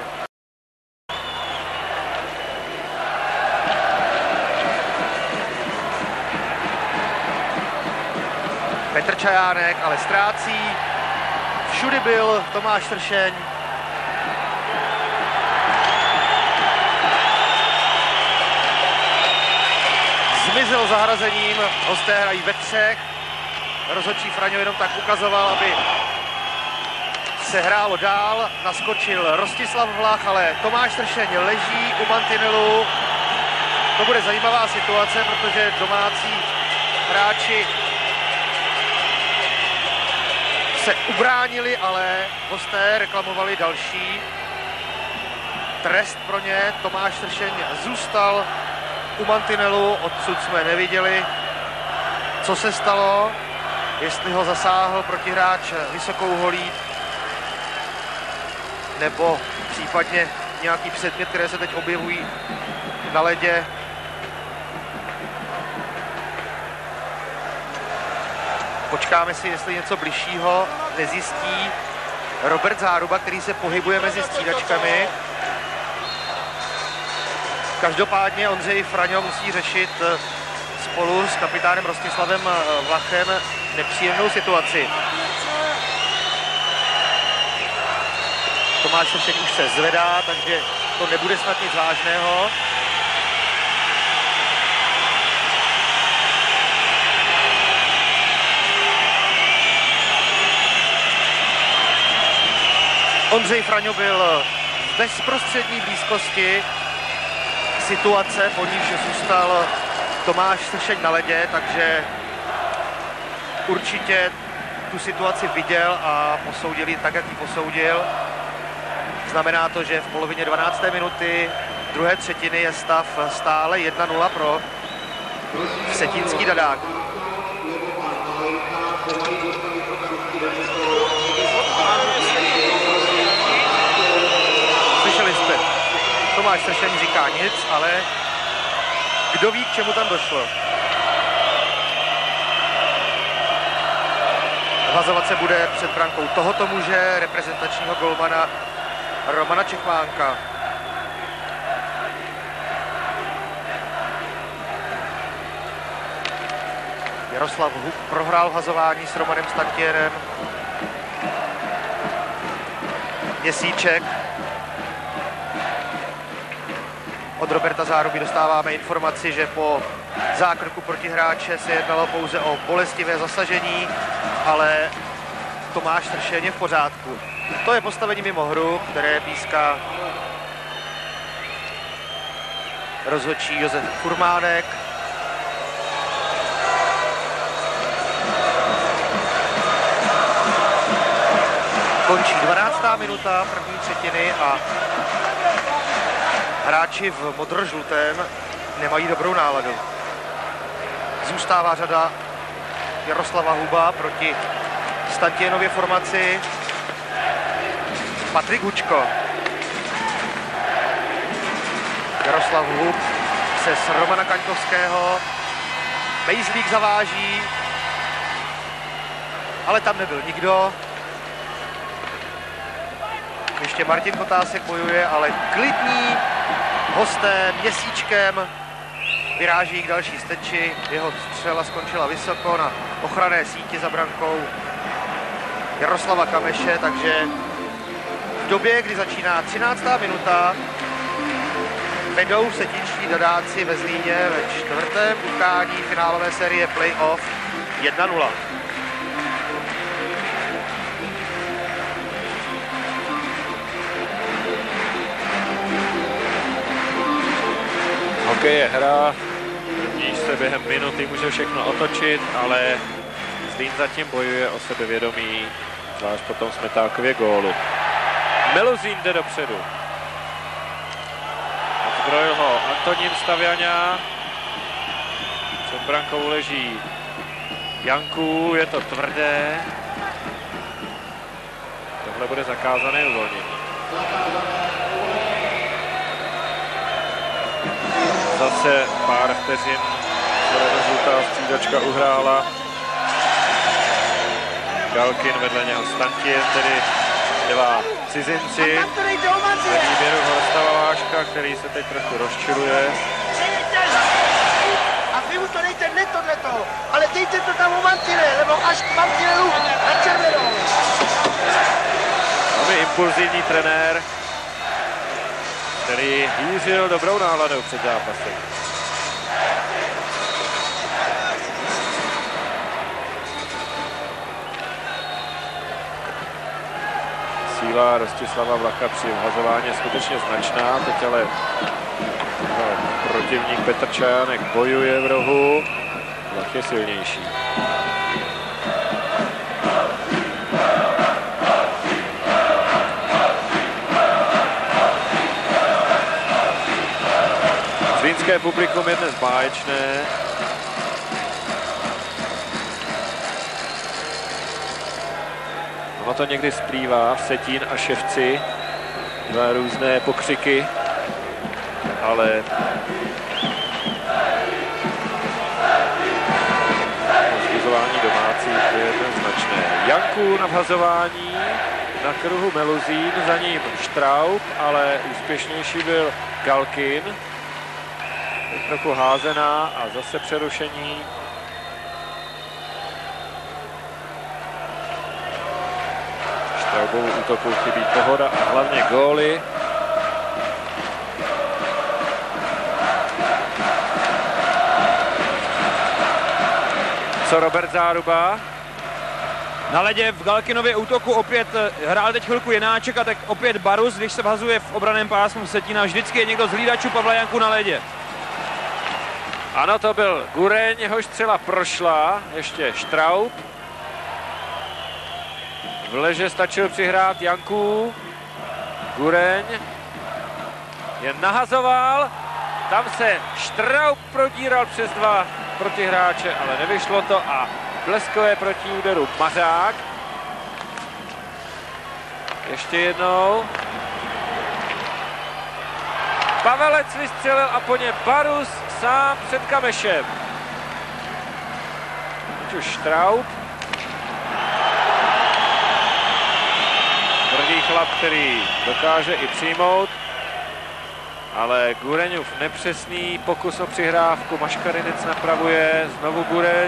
Petr Čajánek ale ztrácí. Všudy byl Tomáš Tršeň. Zmizel za hrazením, hosté hrají ve třech. Rozhodčí Fraňo jenom tak ukazoval, aby se hrálo dál. Naskočil Rostislav Vlach, ale Tomáš Tršeň leží u mantinelu. To bude zajímavá situace, protože domácí hráči se ubránili, ale hosté reklamovali další trest pro ně. Tomáš Tršeň zůstal u mantinelu, odsud jsme neviděli, co se stalo, jestli ho zasáhl protihráč vysokou holí, nebo případně nějaký předmět, které se teď objevují na ledě. Počkáme si, jestli něco bližšího nezjistí Robert Záruba, který se pohybuje mezi střídačkami. Každopádně Ondřej Fraňo musí řešit spolu s kapitánem Rostislavem Vlachem nepříjemnou situaci. Tomáš Tršeň už se zvedá, takže to nebude snad nic vážného. Ondřej Fraňo byl v bezprostřední blízkosti situace, po níž zůstal Tomáš Tršeň na ledě, takže určitě tu situaci viděl a posoudil ji tak, jak ji posoudil. Znamená to, že v polovině dvanácté minuty druhé třetiny je stav stále jedna nula pro vsetínský Dadák. Slyšeli jste, Tomáš Tršeň říká nic, ale kdo ví, k čemu tam došlo. Vazovat se bude před brankou tohoto muže, reprezentačního golmana Romana Čechmánka. Jaroslav Huk prohrál vhazování s Romanem Stantierem. Měsíček. Od Roberta Záruby dostáváme informaci, že po zákroku protihráče se jednalo pouze o bolestivé zasažení, ale Tomáš Tršeň je v pořádku. To je postavení mimo hru, které píská rozhodčí Josef Furmánek. Končí dvanáctá minuta první třetiny a hráči v modrožlutém nemají dobrou náladu. Zůstává řada Jaroslava Huba proti Stantěnově formaci. Patrik Hučko. Jaroslav Hub se z Romana Kaňkovského. Mejzlík zaváží, ale tam nebyl nikdo. Ještě Martin Kotásek bojuje, ale klidní hosté Měsíčkem vyráží k další steči. Jeho střela skončila vysoko na ochranné síti za brankou Jaroslava Kameše, takže v době, kdy začíná třináctá minuta, vedou vsetínští Dadáci ve Zlíně ve čtvrtém utkání finálové série playoff jedna nula. Hokej je hra, když se během minuty může všechno otočit, ale Zlín zatím bojuje o sebevědomí, zvlášť po tom Smetánkově gólu. Meluzín jde dopředu. Odbrojil ho Antonín Stavěňa. Před brankou leží Janku, je to tvrdé. tohle bude zakázané uvolnění. Zase pár vteřin žlutá střídačka uhrála. Galkin, vedle něho Stantin, tedy dva cizinci. Ve výběru Horsta Valáška, který se teď trochu rozčiluje. A vy mu to dejte ne tohleto, ale dejte to tam u mantile, nebo až k mantilelu na červenou. Máme impulzivní trenér, který hýřil dobrou náladou před zápasem. Síla Rostislava Vlacha při vhazování je skutečně značná, teď ale no, protivník Petr Čajánek bojuje v rohu, Vlach je silnější. Zlínské publikum je dnes báječné. Ono to někdy splývá, Vsetín a Ševci, dva různé pokřiky, ale vzbuzování domácích je jednoznačné. Janku na vhazování, na kruhu Meluzín, za ním Štraub, ale úspěšnější byl Galkin. Teď trochu házená a zase přerušení. Štraubovou útoku chybí pohoda a hlavně góly. Co Robert Záruba? Na ledě v Galkinově útoku opět hrál teď chvilku Jenáček a tak opět Barus, když se vhazuje v obraném pásmu Vsetína. Vždycky je někdo z hlídačů Pavla Janku na ledě. Ano, to byl Gureň, jehož střela prošla, ještě Štraub. V leže stačil přihrát Janku. Gureň je nahazoval, tam se Štraub prodíral přes dva protihráče, ale nevyšlo to a bleskové proti úderu Mařák. Ještě jednou. Pavelec vystřelil a po něm Barus sám před Kamešem. Teď už Štraub. Tvrdý chlap, který dokáže i přijmout. Ale Gureňův nepřesný pokus o přihrávku. Maškarinec napravuje. Znovu Gureň.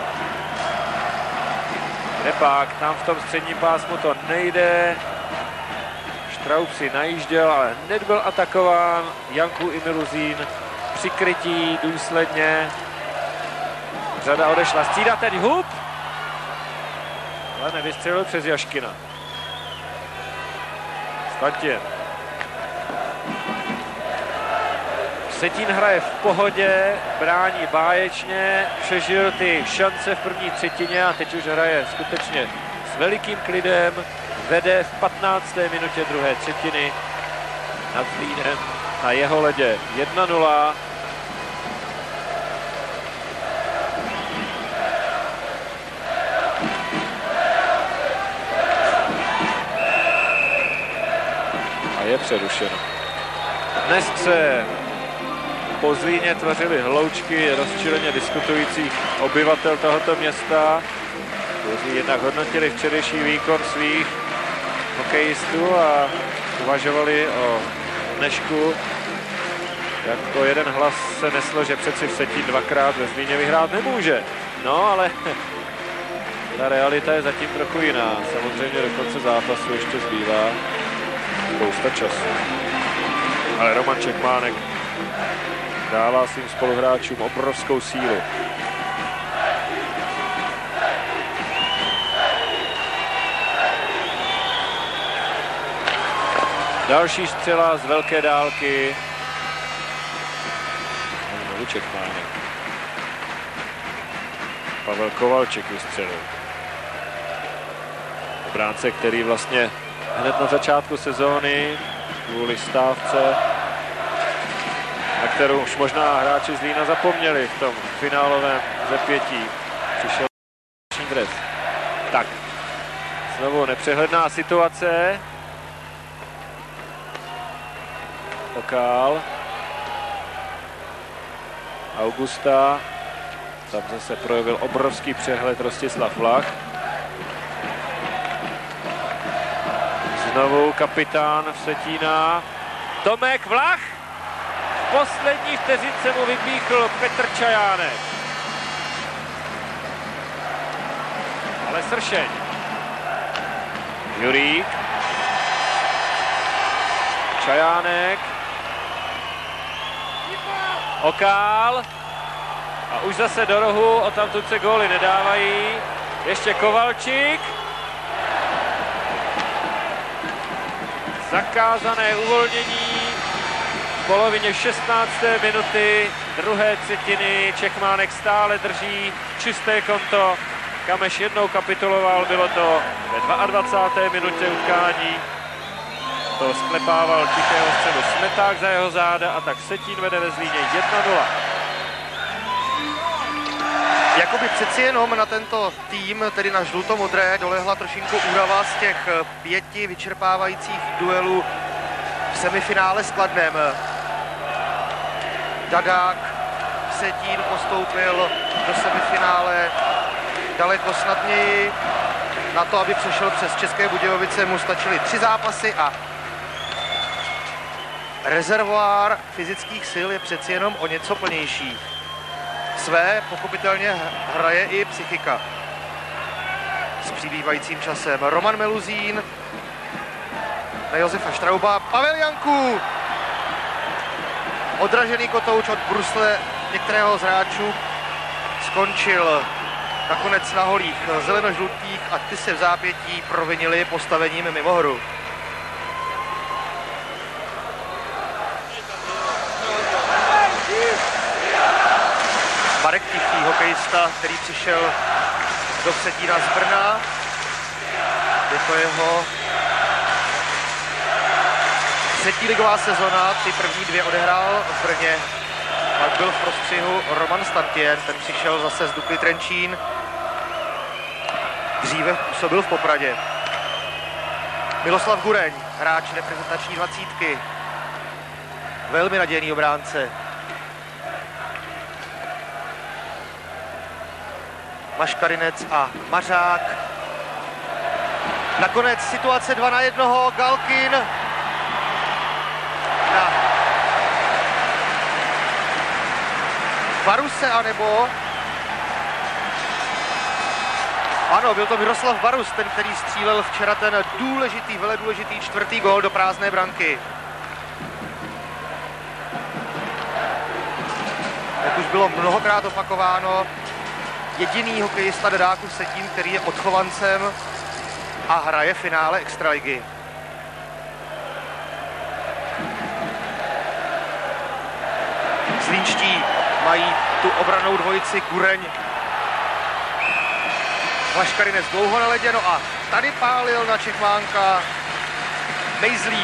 Repák tam v tom středním pásmu to nejde. Štraub si najížděl, ale hned byl atakován. Janku i Meluzín. Přikrytí důsledně. Řada odešla. Střídá teď Hub. Ale nevystřelil přes Jaškina. Stantin. Vsetín hraje v pohodě, brání báječně, přežil ty šance v první třetině a teď už hraje skutečně s velikým klidem. Vede v patnácté minutě druhé třetiny nad Zlínem na jeho ledě jedna nula. A je přerušeno. Dnes se po Zlíně tvořily hloučky rozčileně diskutujících obyvatel tohoto města, kteří jednak hodnotili včerejší výkon svých hokejistů a uvažovali o dnešku. Jako jeden hlas se neslo, že přeci Vsetín dvakrát ve Zlíně vyhrát nemůže. No, ale ta realita je zatím trochu jiná. Samozřejmě do konce zápasu ještě zbývá spousta času. Ale Roman Čekmánek dává svým spoluhráčům obrovskou sílu. Další střela z velké dálky. Znovu Čekmánek. Pavel Kovalček vystřelil. Obránce, který vlastně hned na začátku sezóny kvůli stávce, na kterou už možná hráči Zlína zapomněli v tom finálovém zepětí. Přišel dres. Tak, Znovu nepřehledná situace. Okál. Augusta. Tam zase projevil obrovský přehled Rostislav Vlach. Znovu kapitán Vsetína. Tomek Vlach. V poslední vteřince mu vypíchl Petr Čajánek. Ale Sršeň. Jurík. Čajánek. Okál. A už zase do rohu, odtamtud se góly nedávají. Ještě Kovalčík. Zakázané uvolnění v polovině šestnácté minuty druhé třetiny. Čechmánek stále drží čisté konto. Kameš jednou kapituloval, bylo to ve dvacáté druhé minutě utkání. To sklepával tichého středu Smeták za jeho záda a tak Vsetín vede ve Zlíně jedna nula. Jakoby přeci jenom na tento tým, tedy na žluto-modré, dolehla trošinku úrava z těch pěti vyčerpávajících duelů v semifinále s Kladnem. Dadák, Vsetín postoupil do semifinále daleko snadněji. Na to, aby přešel přes České Budějovice, mu stačily tři zápasy a rezervoár fyzických sil je přeci jenom o něco plnější. Své pochopitelně hraje i psychika s přibývajícím časem. Roman Meluzín na Josefa Štrauba. Pavel Janku! Odražený kotouč od brusle některého z hráčů skončil nakonec na holích zelenožlutých a ty se v zápětí provinili postavením mimo hru. Marek Tichý, hokejista, který přišel do Vsetína z Brna. Je to jeho třetí ligová sezona, ty první dvě odehrál v Brně. Pak byl v prostřihu Roman Stantien, ten přišel zase z Dukly Trenčín. Dříve působil v Popradě. Miloslav Gureň, hráč reprezentační dvacítky. Velmi nadějný obránce. Maškarinec a Mařák. Nakonec situace dva na jednoho, Galkin. Na Baruse, anebo... Ano, byl to Miroslav Barus, ten, který střílel včera ten důležitý, veledůležitý čtvrtý gól do prázdné branky. Jak už bylo mnohokrát opakováno, jediný hokejista Dadáku Vsetín, který je odchovancem a hraje finále extraligy. Zlínští mají tu obrannou dvojici Gureň, Vaškarinec dlouho na ledě, no a tady pálil na Čechmánka Mejzlík.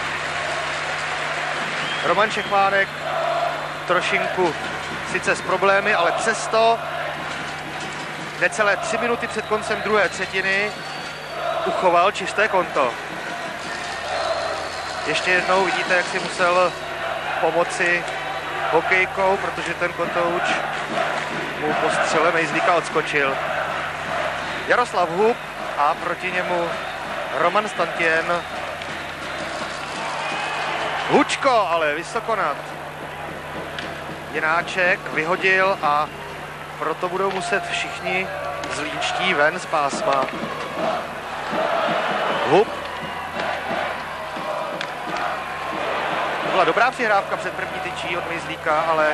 Roman Čechmánek trošinku sice s problémy, ale přesto necelé tři minuty před koncem druhé třetiny uchoval čisté konto. Ještě jednou vidíte, jak si musel pomoci hokejkou, protože ten kotouč mu po střele Mejzlíka odskočil. Jaroslav Hub a proti němu Roman Stantien. Hučko, ale vysoko nad. Jenáček vyhodil a proto budou muset všichni zlínští ven z pásma. Hub. To byla dobrá přihrávka před první tyčí od Mejzlíka, ale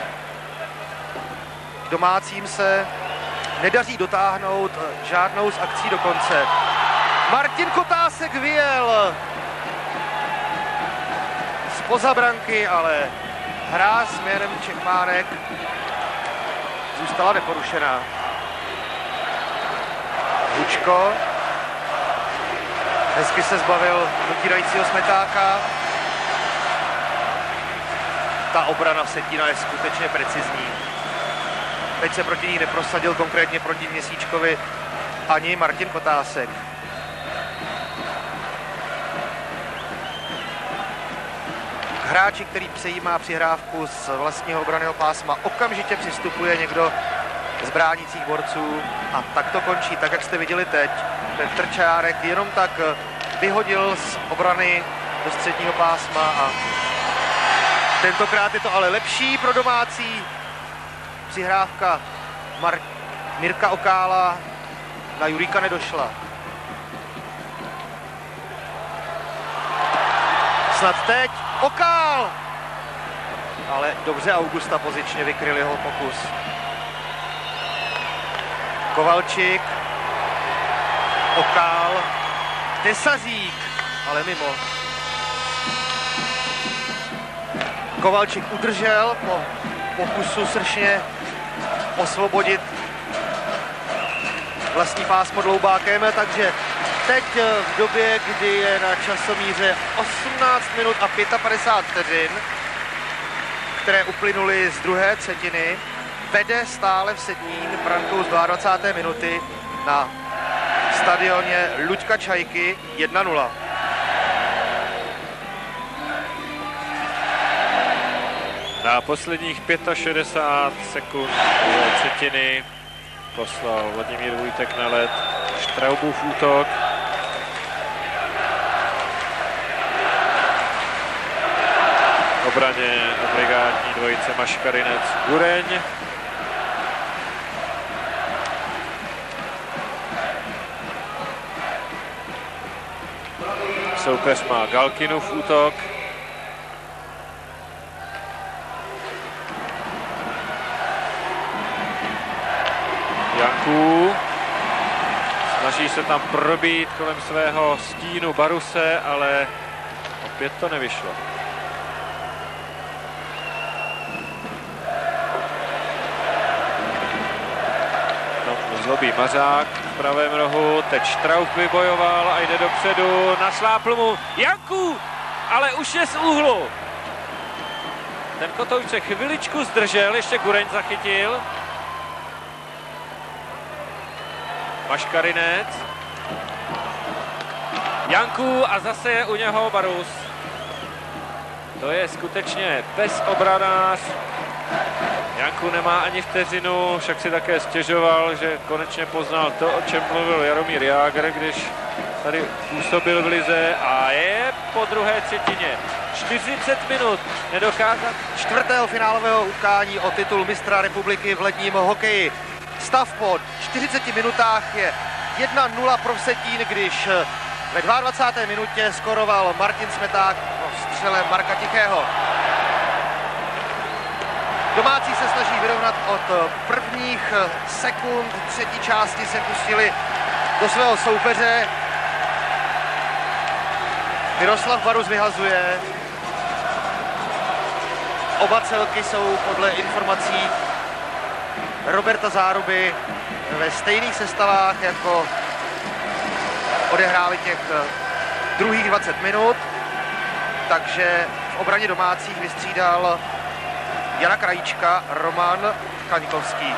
domácím se nedaří dotáhnout žádnou z akcí do konce. Martin Kotásek vyjel zpoza branky, ale hra směrem Čechmánek zůstala neporušená. Hučko hezky se zbavil dotírajícího Smetáka. Ta obrana Vsetína je skutečně precizní. Teď se proti ní neprosadil, konkrétně proti Měsíčkovi, ani Martin Kotásek. hráči, který přejímá přihrávku z vlastního obranného pásma, okamžitě přistupuje někdo z bránících borců a tak to končí, tak jak jste viděli teď. Petr Čárek jenom tak vyhodil z obrany do středního pásma a tentokrát je to ale lepší pro domácí. Přihrávka Mar- Mirka Okála na Jurýka nedošla. Snad teď Okál! Ale dobře Augusta pozičně vykryl jeho pokus. Kovalčík, Okál, Tesařík, ale mimo. Kovalčík udržel po pokusu Sršně osvobodit vlastní pásmo dloubákem, takže teď v době, kdy je na časomíře osmnáct minut a padesát pět vteřin, které uplynuly z druhé třetiny, vede stále v Sednín brankou z dvacáté druhé minuty na stadioně Luďka Čajky jedna nula. Na posledních šedesát pět sekund druhé třetiny poslal Vladimír Vujtek na led Štraubův útok. V obraně obligátní dvojice Maškarinec Gureň. Soupeř má Galkinův útok. Janků snaží se tam probít kolem svého stínu Baruse, ale opět to nevyšlo. Tam zlobí Mařák v pravém rohu, teď Štrauf vybojoval a jde dopředu, našlápl mu Janků, ale už je z úhlu. Ten kotouč se chviličku zdržel, ještě Gureň zachytil. Maškarinec. Janků a zase je u něho Barus. To je skutečně bezobranář. Janků nemá ani vteřinu, však si také stěžoval, že konečně poznal to, o čem mluvil Jaromír Jágr, když tady působil v lize a je po druhé třetině. čtyřicet minut nedokázat. Čtvrtého finálového utkání o titul mistra republiky v ledním hokeji. Stav po čtyřiceti minutách je jedna nula pro Vsetín, když ve dvacáté druhé minutě skoroval Martin Smeták po střele Marka Tichého. Domácí se snaží vyrovnat od prvních sekund třetí části, se pustili do svého soupeře. Miroslav Barus vyhazuje. Oba celky jsou podle informací Roberta Záruby ve stejných sestavách, jako odehráli těch druhých dvacet minut, takže v obraně domácích vystřídal Jana Krajíčka Roman Kaňkovský.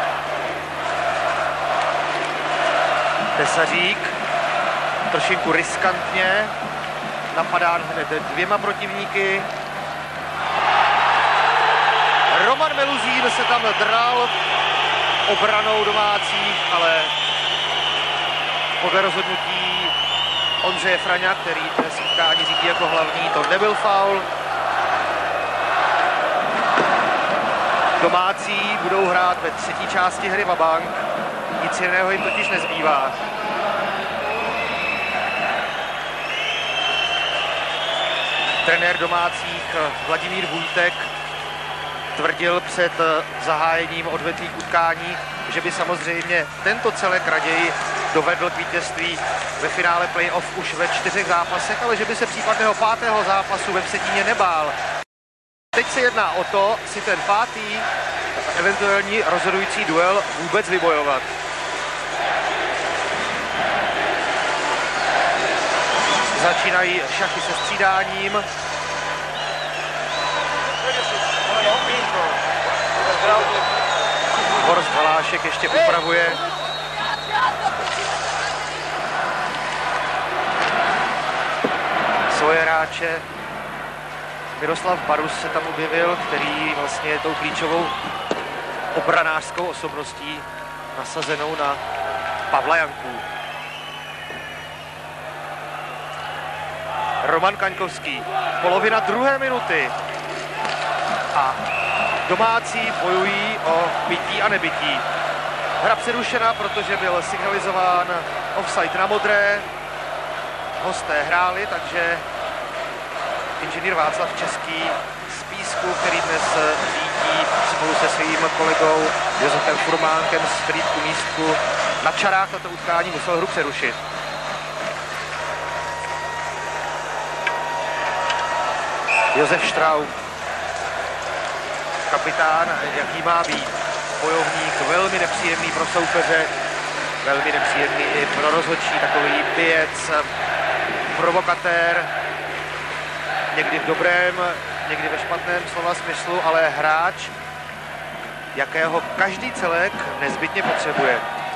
Tesařík trošinku riskantně napadán hned dvěma protivníky. Roman Meluzín se tam dral obranou domácích, ale podle rozhodnutí Ondřeje Fraňa, který dnes utkání řídí jako hlavní, to nebyl faul. Domácí budou hrát ve třetí části hry vabank, nic jiného jim totiž nezbývá. Trenér domácích Vladimír Vujtek tvrdil před zahájením odvetných utkání, že by samozřejmě tento celek raději dovedl k vítězství ve finále playoff už ve čtyřech zápasech, ale že by se případného pátého zápasu ve Vsetíně nebál. Teď se jedná o to, si ten pátý, eventuální rozhodující duel vůbec vybojovat. Začínají šachy se střídáním. Horst Halášek ještě upravuje. Svoje hráče. Miroslav Barus se tam objevil, který vlastně je tou klíčovou obranářskou osobností nasazenou na Pavla Janku. Roman Kaňkovský, polovina druhé minuty. A domácí bojují o bytí a nebytí. Hra přerušena, protože byl signalizován offside na modré. Hosté hráli, takže inženýr Václav Český z Písku, který dnes řídí spolu se svým kolegou Josefem Furmánkem z Frýdku Místku na čarách toto utkání, musel hru přerušit. Josef Štraub, kapitán, jaký má být, bojovník, velmi nepříjemný pro soupeře, velmi nepříjemný i pro rozhodčí, takový bijec, provokatér, někdy v dobrém, někdy ve špatném slova smyslu, ale hráč, jakého každý celek nezbytně potřebuje.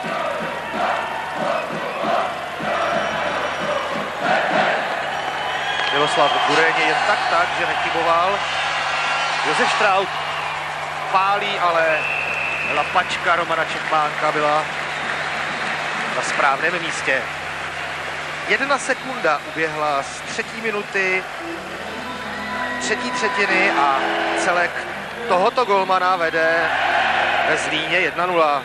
Miloslav Guréně je tak tak, že nechyboval. Josef Štraub pálí, ale lapačka Romana Čechmánka byla na správném místě. Jedna sekunda uběhla z třetí minuty třetí třetiny a celek tohoto golmana vede ve Zlíně jedna nula.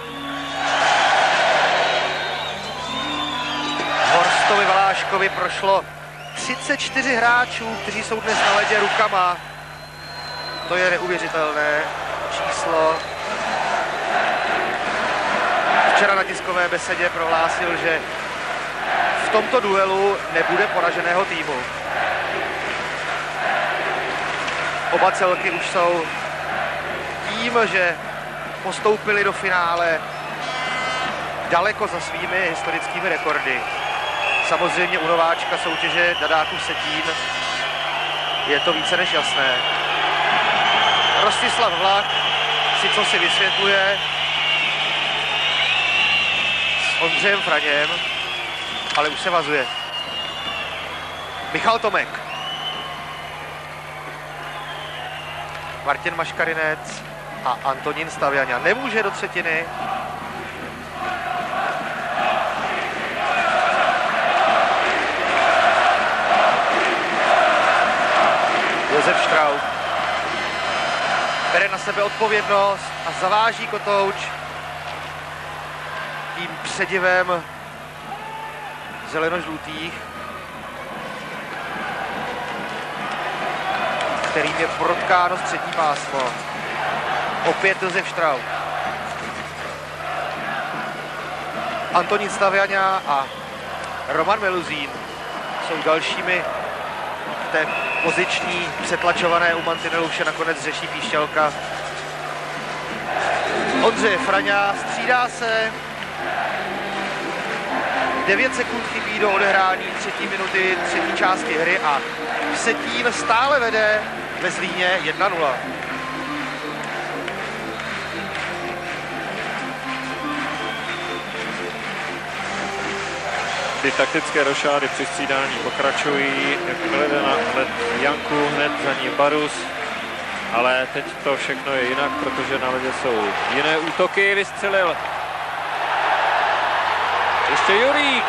Horstovi Valáškovi prošlo třicet čtyři hráčů, kteří jsou dnes na ledě rukama. To je neuvěřitelné číslo. Včera na tiskové besedě prohlásil, že v tomto duelu nebude poraženého týmu. Oba celky už jsou tím, že postoupili do finále daleko za svými historickými rekordy. Samozřejmě u nováčka soutěže Dadákův Vsetín je to více než jasné. Rostislav Vlach si co si vysvětluje s Ondřejem Franěm, ale už se vazuje. Michal Tomek. Martin Maškarinec a Antonín Stavěňa. Nemůže do třetiny. Josef Štraub bere na sebe odpovědnost a zaváží kotouč tím předivem zeleno-žlutých, kterým je protkáno střední pásmo. Opět Josef Štraub. Antonín Stavěňa a Roman Meluzín jsou dalšími v té poziční přetlačované u mantinelu, vše nakonec řeší Píšťalka. Ondřej Fraňa střídá se. devět sekund chybí do odehrání třetí minuty třetí části hry a Vsetín stále vede ve Zlíně jedna nula. Ty taktické rošády při střídání pokračují, glede na hled Janku, hned za ním Barus, ale teď to všechno je jinak, protože na ledě jsou jiné útoky, vystřelil ještě Jurík.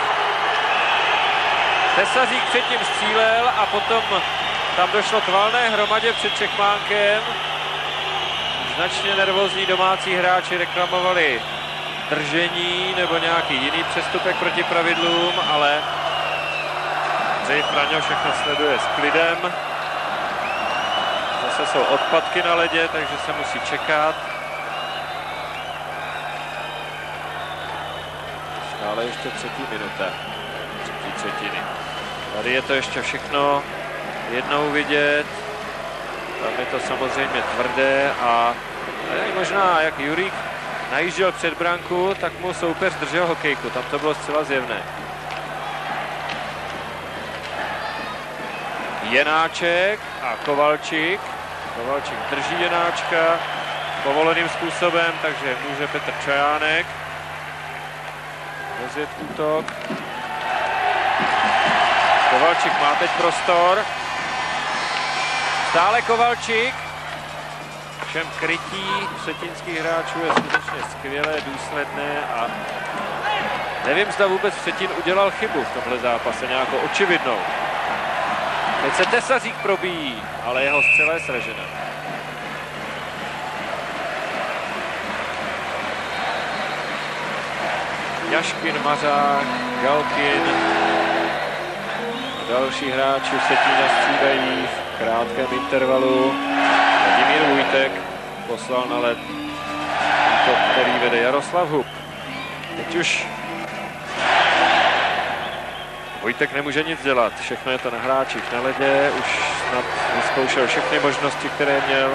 Tesařík předtím střílel a potom tam došlo k valné hromadě před Čechmánkem. Značně nervózní domácí hráči reklamovali držení nebo nějaký jiný přestupek proti pravidlům, ale Ondřej Fraňo všechno sleduje s klidem. Zase jsou odpadky na ledě, takže se musí čekat. Stále ještě třetí minuta, třetí třetiny. Tady je to ještě všechno jednou vidět. Tam je to samozřejmě tvrdé a možná jak Jurík najížděl před branku, tak mu soupeř držel hokejku. Tam to bylo zcela zjevné. Jenáček a Kovalčík. Kovalčík drží Jenáčka povoleným způsobem, takže může Petr Čajánek rozjet útok. Kovalčík má teď prostor. Stále Kovalčík. Všem krytí vsetínských hráčů je skutečně skvělé, důsledné a nevím, zda vůbec Vsetín udělal chybu v tomhle zápase, nějakou očividnou. Teď se Tesařík probíjí, ale jeho střela je sražena. Jaškin, Mařák, Galkin a další hráči Vsetína střídají v krátkém intervalu. Vladimír Vujtek poslal na led útok, který vede Jaroslav Hub. Teď už Vojtek nemůže nic dělat, všechno je to na hráčích na ledě, už snad vyzkoušel všechny možnosti, které měl.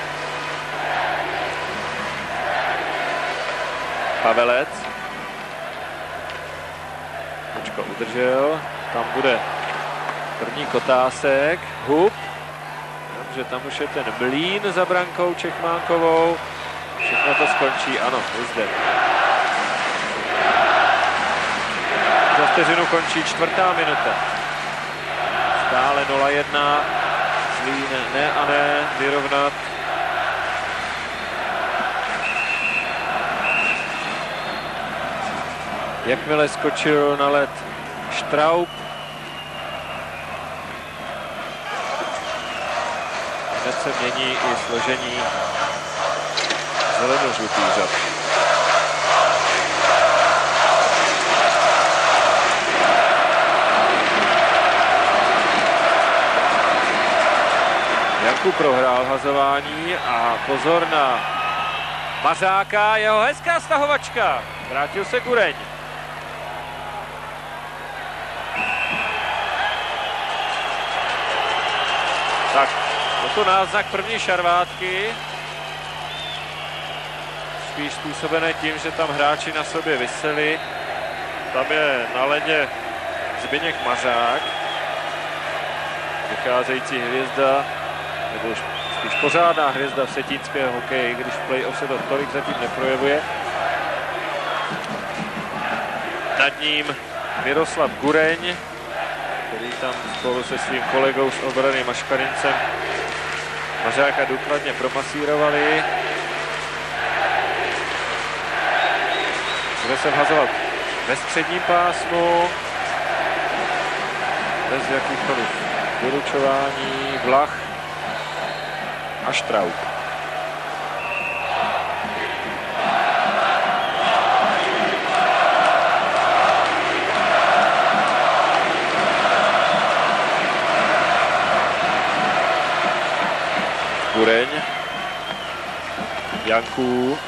Pavelec. Počko udržel, tam bude první Kotásek, Hub. Dobře, tam už je ten Mlín za brankou Čechmánkovou. Všechno to skončí, ano, je zde. Za vteřinu končí čtvrtá minuta. Stále nula jedna. Zlín ne a ne vyrovnat. Jakmile skočil na led Štraub, hned se mění i složení zelenožlutý řad. Janku prohrál hazování a pozor na Mařáka, jeho hezká stahovačka. Vrátil se Gureň. Tak, toto náznak první šarvátky. Spíš způsobené tím, že tam hráči na sobě viseli. Tam je na ledě Zbyněk Mařák, vycházející hvězda, nebo už spíš pořádná hvězda vsetínského hokeje, když v play-off se to tolik zatím neprojevuje. Nad ním Miroslav Gureň, který tam spolu se svým kolegou z obrany Maškarincem Mařáka důkladně promasírovali. Bude se vhazovat ve středním pásmu, bez jakýchkoliv vyručování, Vlach a Štraub. Gureň, Janků,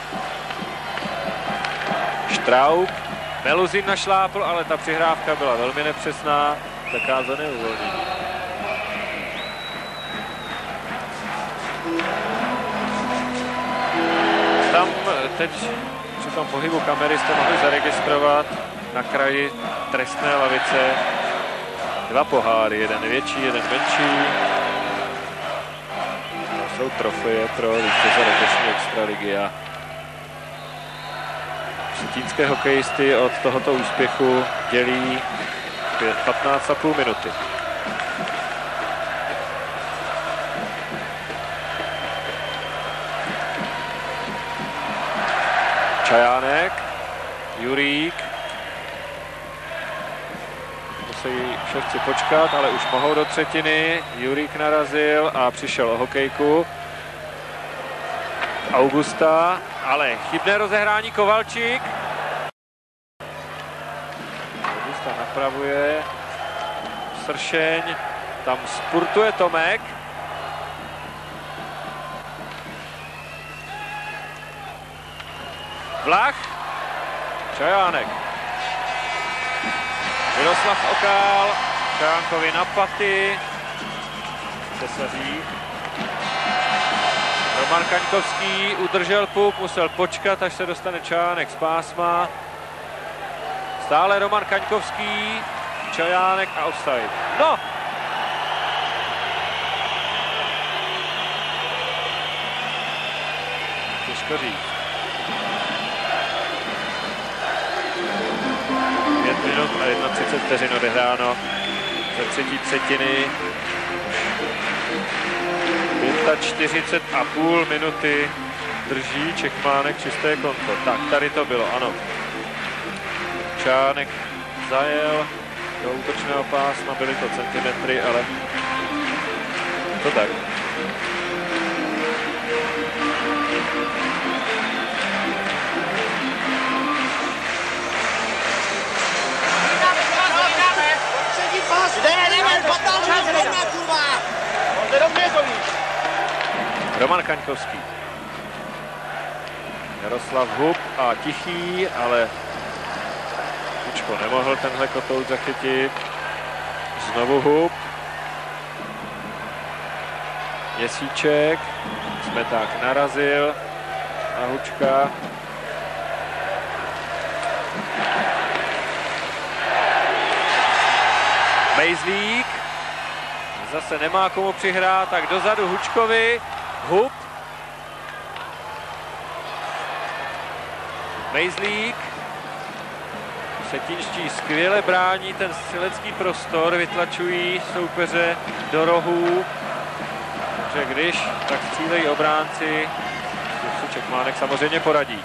Štraub, Meluzin našlápl, ale ta přihrávka byla velmi nepřesná, zakázané uvolnění. Tam teď při tom pohybu kamery jste mohli zaregistrovat na kraji trestné lavice dva poháry, jeden větší, jeden menší. To jsou trofeje pro vítěze letošní extraligy a vsetínské hokejisty od tohoto úspěchu dělí patnáct a půl minuty. Čajánek, Jurík. Musí šestci počkat, ale už mohou do třetiny. Jurík narazil a přišel o hokejku. Augusta, ale chybné rozehrání Kovalčík. Augusta napravuje. Sršeň, tam spurtuje Tomek. Vlach, Čajánek. Miroslav Okál, Čajánkovi na paty. Tesařík. Roman Kaňkovský udržel puk, musel počkat, až se dostane Čajánek z pásma. Stále Roman Kaňkovský, Čajánek a offside. No! Těžko říct. pět minut a třicet jedna vteřin odehráno ze třetí třetiny. čtyřicet pět a půl minuty drží Čechmánek čisté konto. Tak, tady to bylo, ano. Čánek zajel do útočného pásma, byly to centimetry, ale to tak. Roman Kaňkovský. Jaroslav Hub a Tichý, ale Hučko nemohl tenhle kotouč zachytit. Znovu Hub. Jesíček. Smeták narazil na Hučka. Mejzlík. Zase nemá komu přihrát, tak dozadu Hučkovi. Hub. Mejzlík. Vsetínští skvěle brání ten střelecký prostor, vytlačují soupeře do rohů. Takže když, tak střílejí obránci. Čechmánek samozřejmě poradí.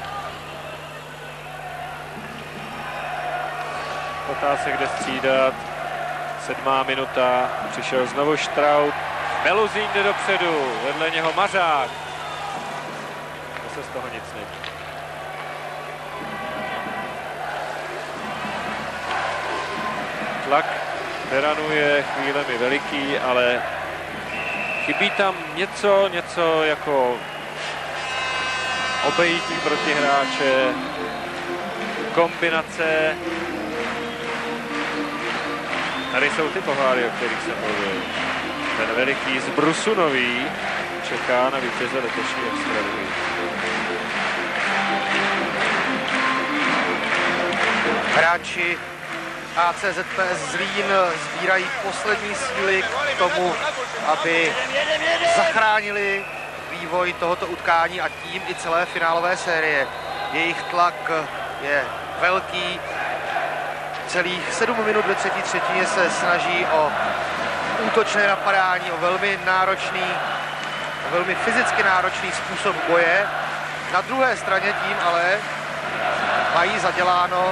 Potá se kde střídat. Sedmá minuta. Přišel znovu Štraut. Meluzín jde dopředu, vedle něho Mařák. Zase z toho nic není. Tlak Beranu je chvílemi veliký, ale chybí tam něco, něco jako obejítí protihráče, kombinace. Tady jsou ty poháry, o kterých jsem mluvil. Ten veliký z Brusunový čeká na vítěze letošní extraligy. Hráči A C Z P S Zlín sbírají poslední síly k tomu, aby zachránili vývoj tohoto utkání a tím i celé finálové série. Jejich tlak je velký. Celých sedm minut ve třetí třetině se snaží o útočné napadání, o velmi náročný, o velmi fyzicky náročný způsob boje. Na druhé straně tím ale mají zaděláno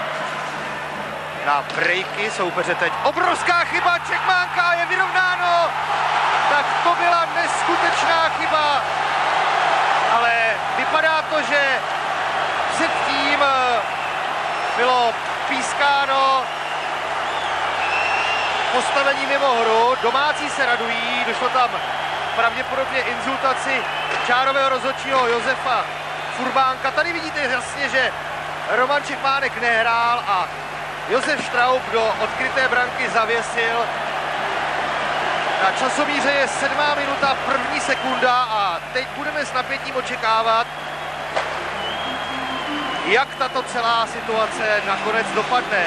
na breaky soupeře teď. Obrovská chyba Čechmánka, je vyrovnáno. Tak to byla neskutečná chyba. Ale vypadá to, že předtím bylo pískáno postavení mimo hru. Domácí se radují, došlo tam pravděpodobně inzultaci čárového rozhodčího Josefa Furbánka. Tady vidíte jasně, že Roman Čechmánek nehrál a Josef Štraub do odkryté branky zavěsil. Na časomíře je sedmá minuta, první sekunda a teď budeme s napětím očekávat, jak tato celá situace nakonec dopadne.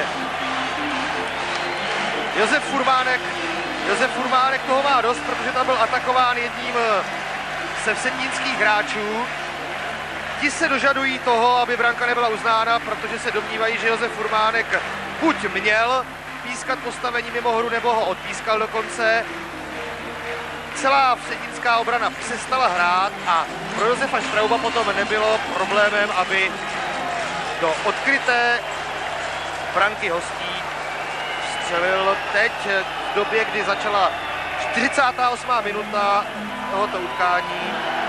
Josef Furbánek, Josef Furbánek toho má dost, protože tam byl atakován jedním ze vsetínských hráčů. Ti se dožadují toho, aby branka nebyla uznána, protože se domnívají, že Josef Furbánek buď měl pískat postavení mimo hru, nebo ho odpískal dokonce. Celá vsetínská obrana přestala hrát a pro Josefa Štrauba potom nebylo problémem, aby do odkryté branky hostí střelil teď v době, kdy začala čtyřicátá osmá minuta tohoto utkání.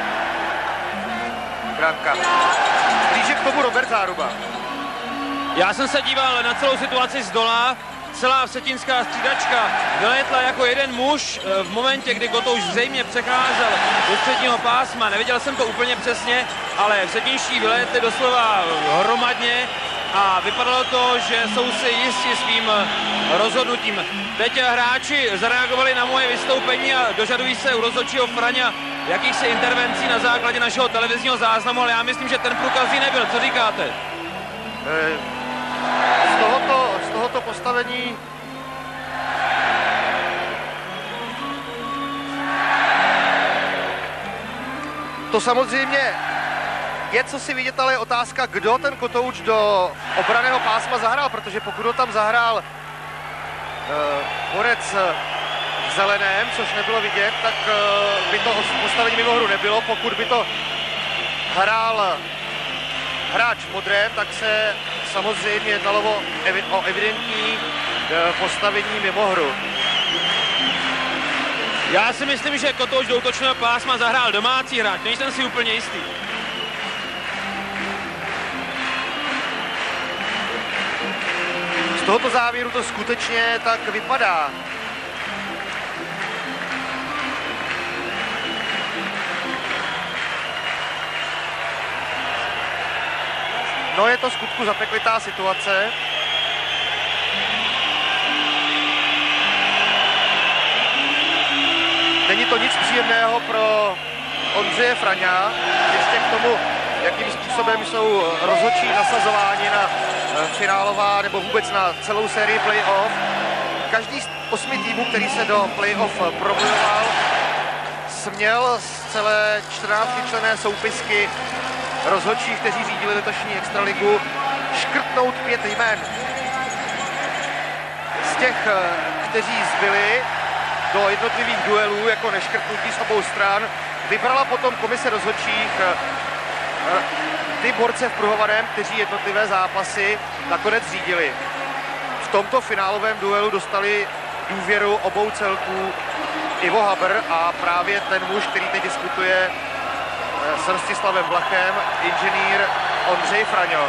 Branka. Blíže k tomu Robert Záruba. Já jsem se díval na celou situaci z dola. Celá vsetínská střídačka vylétla jako jeden muž v momentě, kdy Kotouč zřejmě přecházel do středního pásma. Neviděl jsem to úplně přesně, ale vsetínští vylétli doslova hromadně a vypadalo to, že jsou si jistí svým rozhodnutím. Teď hráči zareagovali na moje vystoupení a dožadují se u rozhodčího Fraňa jakýchsi intervencí na základě našeho televizního záznamu, ale já myslím, že ten průkazí nebyl. Co říkáte? Z tohoto, z tohoto postavení to samozřejmě je, co si vidět, ale je otázka, kdo ten Kotouč do obranného pásma zahrál, protože pokud ho tam zahrál uh, borec zeleném, což nebylo vidět, tak by to postavení mimo hru nebylo. Pokud by to hrál hráč v modrém, tak se samozřejmě jednalo o, evi o evidentní postavení mimo hru. Já si myslím, že kotouč do útočného pásma zahrál domácí hráč, nejsem si úplně jistý. Z tohoto závěru to skutečně tak vypadá. No, je to skutku zapeklitá situace. Není to nic příjemného pro Ondřeje Fraňa. Ještě k tomu, jakým způsobem jsou rozhodčí nasazováni na finálová nebo vůbec na celou sérii playoff. Každý z osmi týmů, který se do playoff probojoval, směl z celé čtrnáctičlenné soupisky rozhodčí, kteří řídili letošní extraligu, škrtnout pět jmen. Z těch, kteří zbyli do jednotlivých duelů jako neškrtnutí z obou stran, vybrala potom komise rozhodčích ty borce v pruhovaném, kteří jednotlivé zápasy nakonec řídili. V tomto finálovém duelu dostali důvěru obou celků Ivo Habr a právě ten muž, který teď diskutuje s Rostislavem Blachem, inženýr Ondřej Fraňo.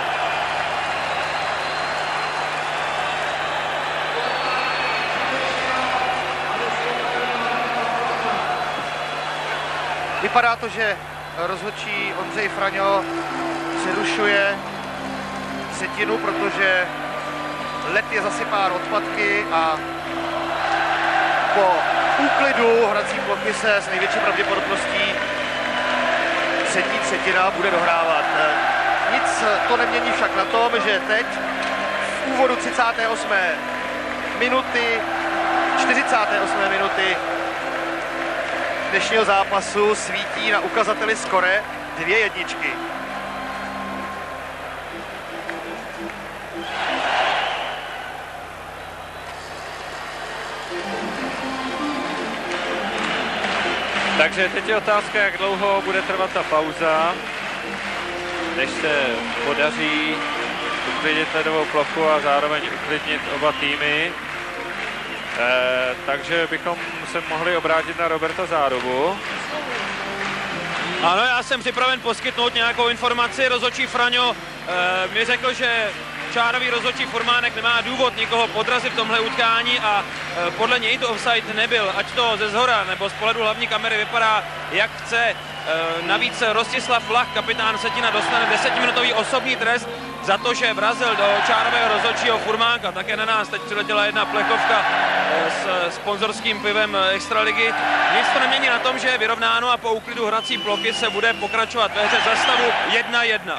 Vypadá to, že rozhodčí Ondřej Fraňo přerušuje třetinu, protože led je zasypán odpadky a po úklidu hrací plochy se s největší pravděpodobností třetí třetina bude dohrávat. Nic to nemění však na tom, že teď v úvodu třicáté osmé minuty, čtyřicáté osmé minuty dnešního zápasu svítí na ukazateli skore dvě jedničky. Takže teď je otázka, jak dlouho bude trvat ta pauza, než se podaří uklidnit ledovou plochu a zároveň uklidnit oba týmy. Eh, takže bychom se mohli obrátit na Roberta Zárubu. Ano, já jsem připraven poskytnout nějakou informaci. Rozhodčí Fraňo eh, mi řekl, že čárový rozhodčí Furmánek nemá důvod nikoho podrazit v tomhle utkání a e, podle něj to offside nebyl, ať to ze zhora nebo z pohledu hlavní kamery vypadá jak chce. E, navíc Rostislav Blach, kapitán Vsetina, dostane desetiminutový osobní trest za to, že vrazil do čárového rozhodčího Furmánka. Také na nás teď přiletěla jedna plechovka e, s sponzorským pivem Extraligy. Nic to nemění na tom, že je vyrovnáno a po úklidu hrací plochy se bude pokračovat ve hře za stavu jedna jedna.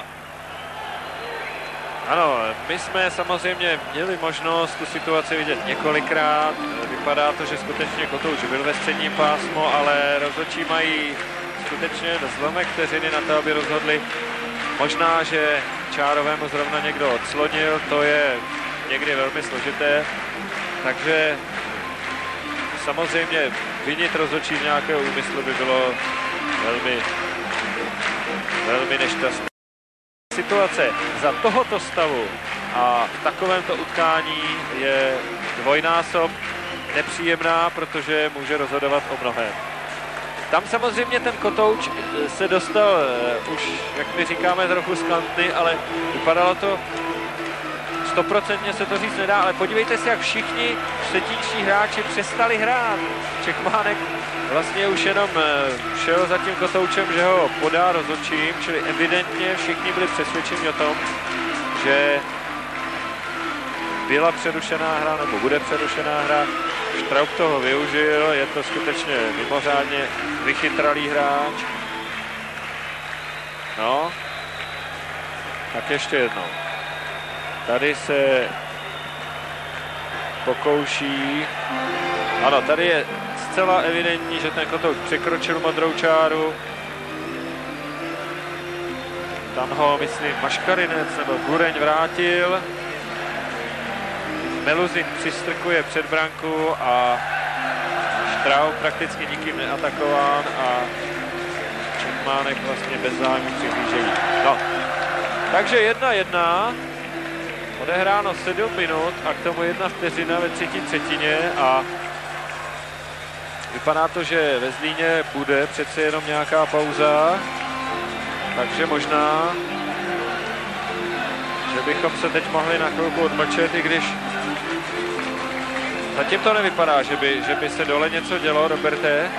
Ano, my jsme samozřejmě měli možnost tu situaci vidět několikrát. Vypadá to, že skutečně Kotouč byl ve středním pásmu, ale rozhodčí mají skutečně zlomek vteřiny na to, aby rozhodli. Možná, že čárovému zrovna někdo odslonil, to je někdy velmi složité. Takže samozřejmě vinit rozhodčí z nějakého úmyslu by bylo velmi, velmi nešťastné. Situace za tohoto stavu a v takovémto utkání je dvojnásob nepříjemná, protože může rozhodovat o mnohém. Tam samozřejmě ten Kotouč se dostal už, jak my říkáme, trochu z kantny, ale vypadalo to, stoprocentně se to říct nedá, ale podívejte se, jak všichni třetínční hráči přestali hrát. Čechmánek vlastně už jenom šel za tím Kotoučem, že ho podá rozhodčím, čili evidentně všichni byli přesvědčeni o tom, že byla přerušená hra nebo bude přerušená hra. Štraub toho využil, je to skutečně mimořádně vychytralý hráč. No, tak ještě jednou. Tady se pokouší, ano, tady je zcela evidentní, že ten Kotouč překročil modrou čáru. Tam ho, myslím, Maškarinec nebo Gureň vrátil. Meluzin přistrkuje před branku a Straub prakticky nikým neatakován a Čechmánek vlastně bez zájmu přihlížení. No, takže jedna jedna, odehráno sedm minut a k tomu jedna vteřina ve třetí třetině a vypadá to, že ve Zlíně bude přece jenom nějaká pauza, takže možná, že bychom se teď mohli na chvilku odmlčet, i když zatím to nevypadá, že by, že by se dole něco dělo, Roberte.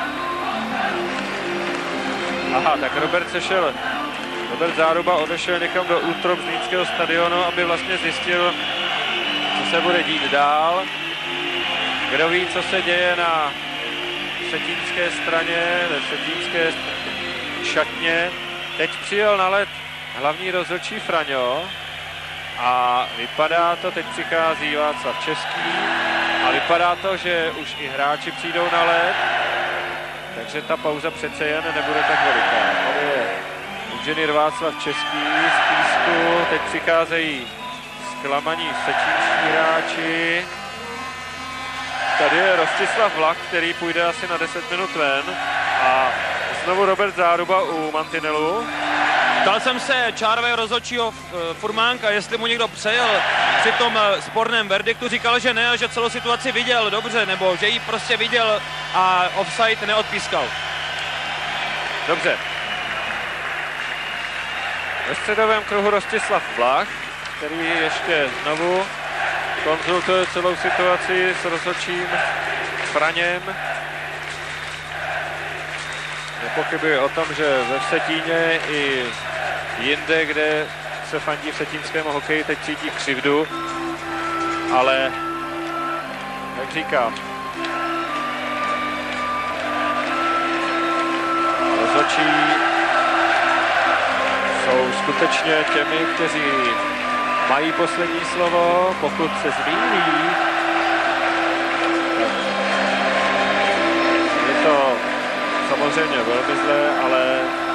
Aha, tak Robert se šel, Robert Záruba odešel někam do útrop Zlínského stadionu, aby vlastně zjistil, co se bude dít dál. Kdo ví, co se děje na vsetínské straně, ve vsetínské šatně. Teď přijel na led hlavní rozhodčí Fraňo a vypadá to, teď přichází Václav Český a vypadá to, že už i hráči přijdou na led, takže ta pauza přece jen nebude tak veliká. Tady je inženýr Václav Český z písku, teď přicházejí zklamaní vsetínští hráči. Tady je Rostislav Vlach, který půjde asi na deset minut ven a znovu Robert Záruba u mantinelu. Ptal jsem se čárového rozhodčího Furmánka, jestli mu někdo přejel při tom sporném verdiktu, říkal, že ne, že celou situaci viděl dobře, nebo že ji prostě viděl a offside neodpískal. Dobře. Ve středovém kruhu Rostislav Vlach, který ještě znovu konzultuje celou situaci s rozhodčím Franěm. Nepochybuji o tom, že ve Vsetíně i jinde, kde se fandí vsetínskému hokeji, teď cítí křivdu, ale jak říkám, rozhodčí jsou skutečně těmi, kteří mají poslední slovo, pokud se zmíní, je to samozřejmě velmi zlé, ale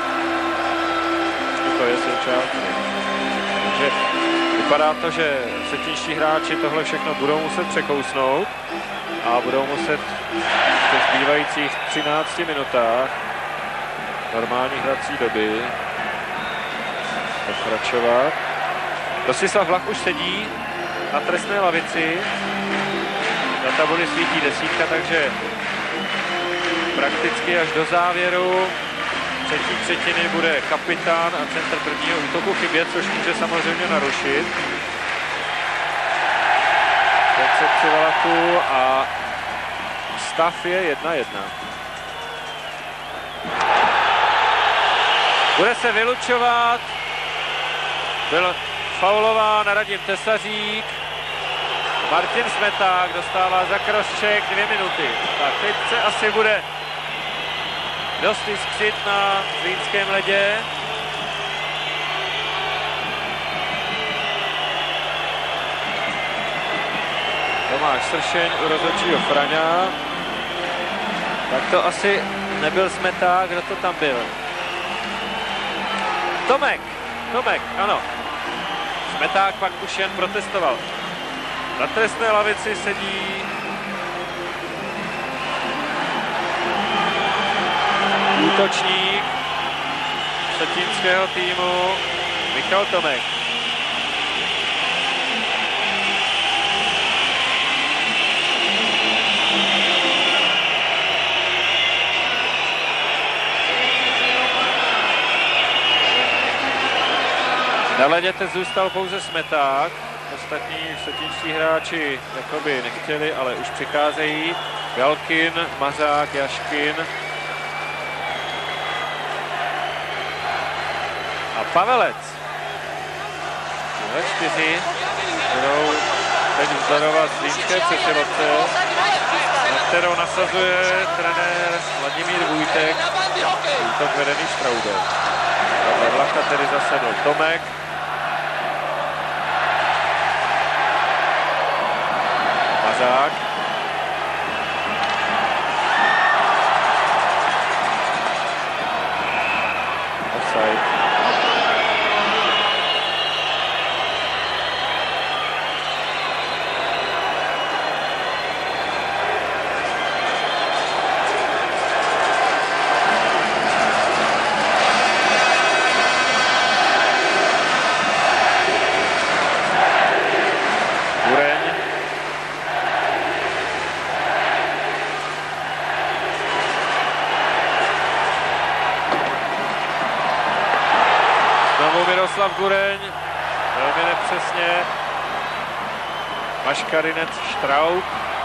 to je součást. Takže vypadá to, že vsetínští hráči tohle všechno budou muset překousnout a budou muset v těch zbývajících třinácti minutách normální hrací doby pokračovat. Rostislav Vlach už sedí na trestné lavici. Na tabuli svítí desítka, takže prakticky až do závěru třetí třetiny bude kapitán a centr prvního útoku chybět, což může samozřejmě narušit koncepci Valachu a stav je jedna jedna. Bude se vylučovat. Byl faulován Radim Tesařík. Martin Smeták dostává za krošček dvě minuty. Tak teď se asi bude dost jiskřit na zlínském ledě. Tomáš Sršeň u rozhodčího Fraňa. Tak to asi nebyl Smeták, kdo to tam byl? Tomek, Tomek, ano. Smeták pak už jen protestoval. Na trestné lavici sedí útočník vsetínského týmu Michal Tomek. Na ledě teď zůstal pouze Smeták. Ostatní vsetínští hráči jakoby nechtěli, ale už přicházejí. Galkin, Mazák, Jaškin. A Pavelec. Tyhle čtyři budou teď vzdorovat zlínské přesilovce, na kterou nasazuje trenér Vladimír Vujtek. Útok vedený Štraubem. Za Vlacha tedy zasedl Tomek. Mazák. Offside. Miroslav Gureň, velmi nepřesně. Maškarinec, Štraub.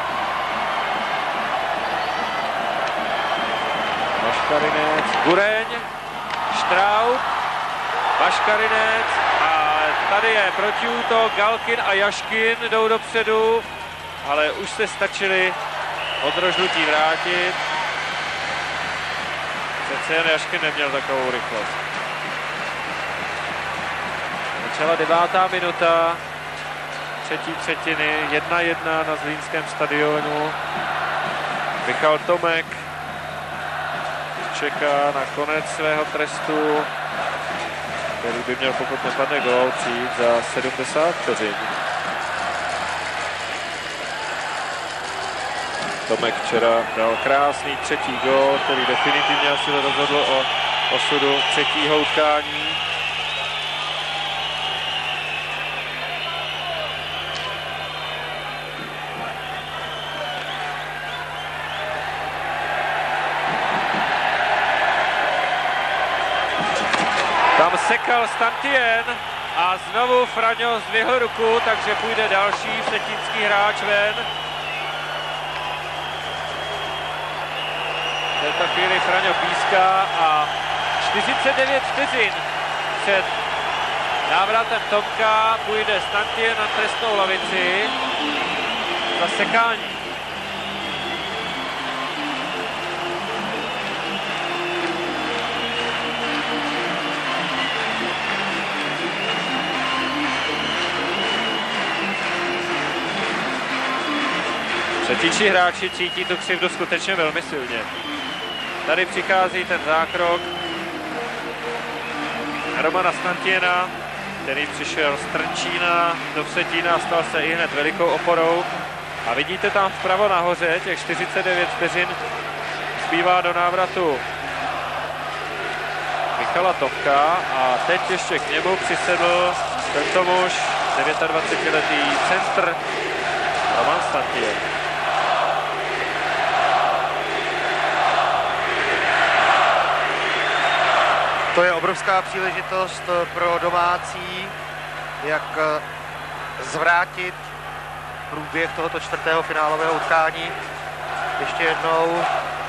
Maškarinec, Gureň, Štraub, Maškarinec a tady je protiútok, Galkin a Jaškin jdou dopředu, ale už se stačili od rožnutí vrátit. Přece jen Jaškin neměl takovou rychlost. Začala devátá minuta třetí třetiny, jedna jedna na Zlínském stadionu. Michal Tomek čeká na konec svého trestu, který by měl, pokud nepadne gól, přijít za sedmdesát vteřin. Tomek včera dal krásný třetí gól, který definitivně asi rozhodl o osudu třetího utkání. Tam sekal Stantien a znovu Fraňo zdvihl ruku, takže půjde další vsetínský hráč ven. V této chvíli Fraňo píská a čtyřicet devět vteřin před návratem Tomka půjde Stantien na trestnou lavici za sekání. Třetíčí hráči cítí tu křivdu skutečně velmi silně. Tady přichází ten zákrok Romana Stantiena, který přišel z Trnčína do Vsetína a stal se i hned velikou oporou. A vidíte tam vpravo nahoře, těch čtyřicet devět vteřin zbývá do návratu Michala Tomka a teď ještě k němu přisedl tento muž, dvacetdevětiletý centr Roman Stantien. To je obrovská příležitost pro domácí, jak zvrátit průběh tohoto čtvrtého finálového utkání. Ještě jednou.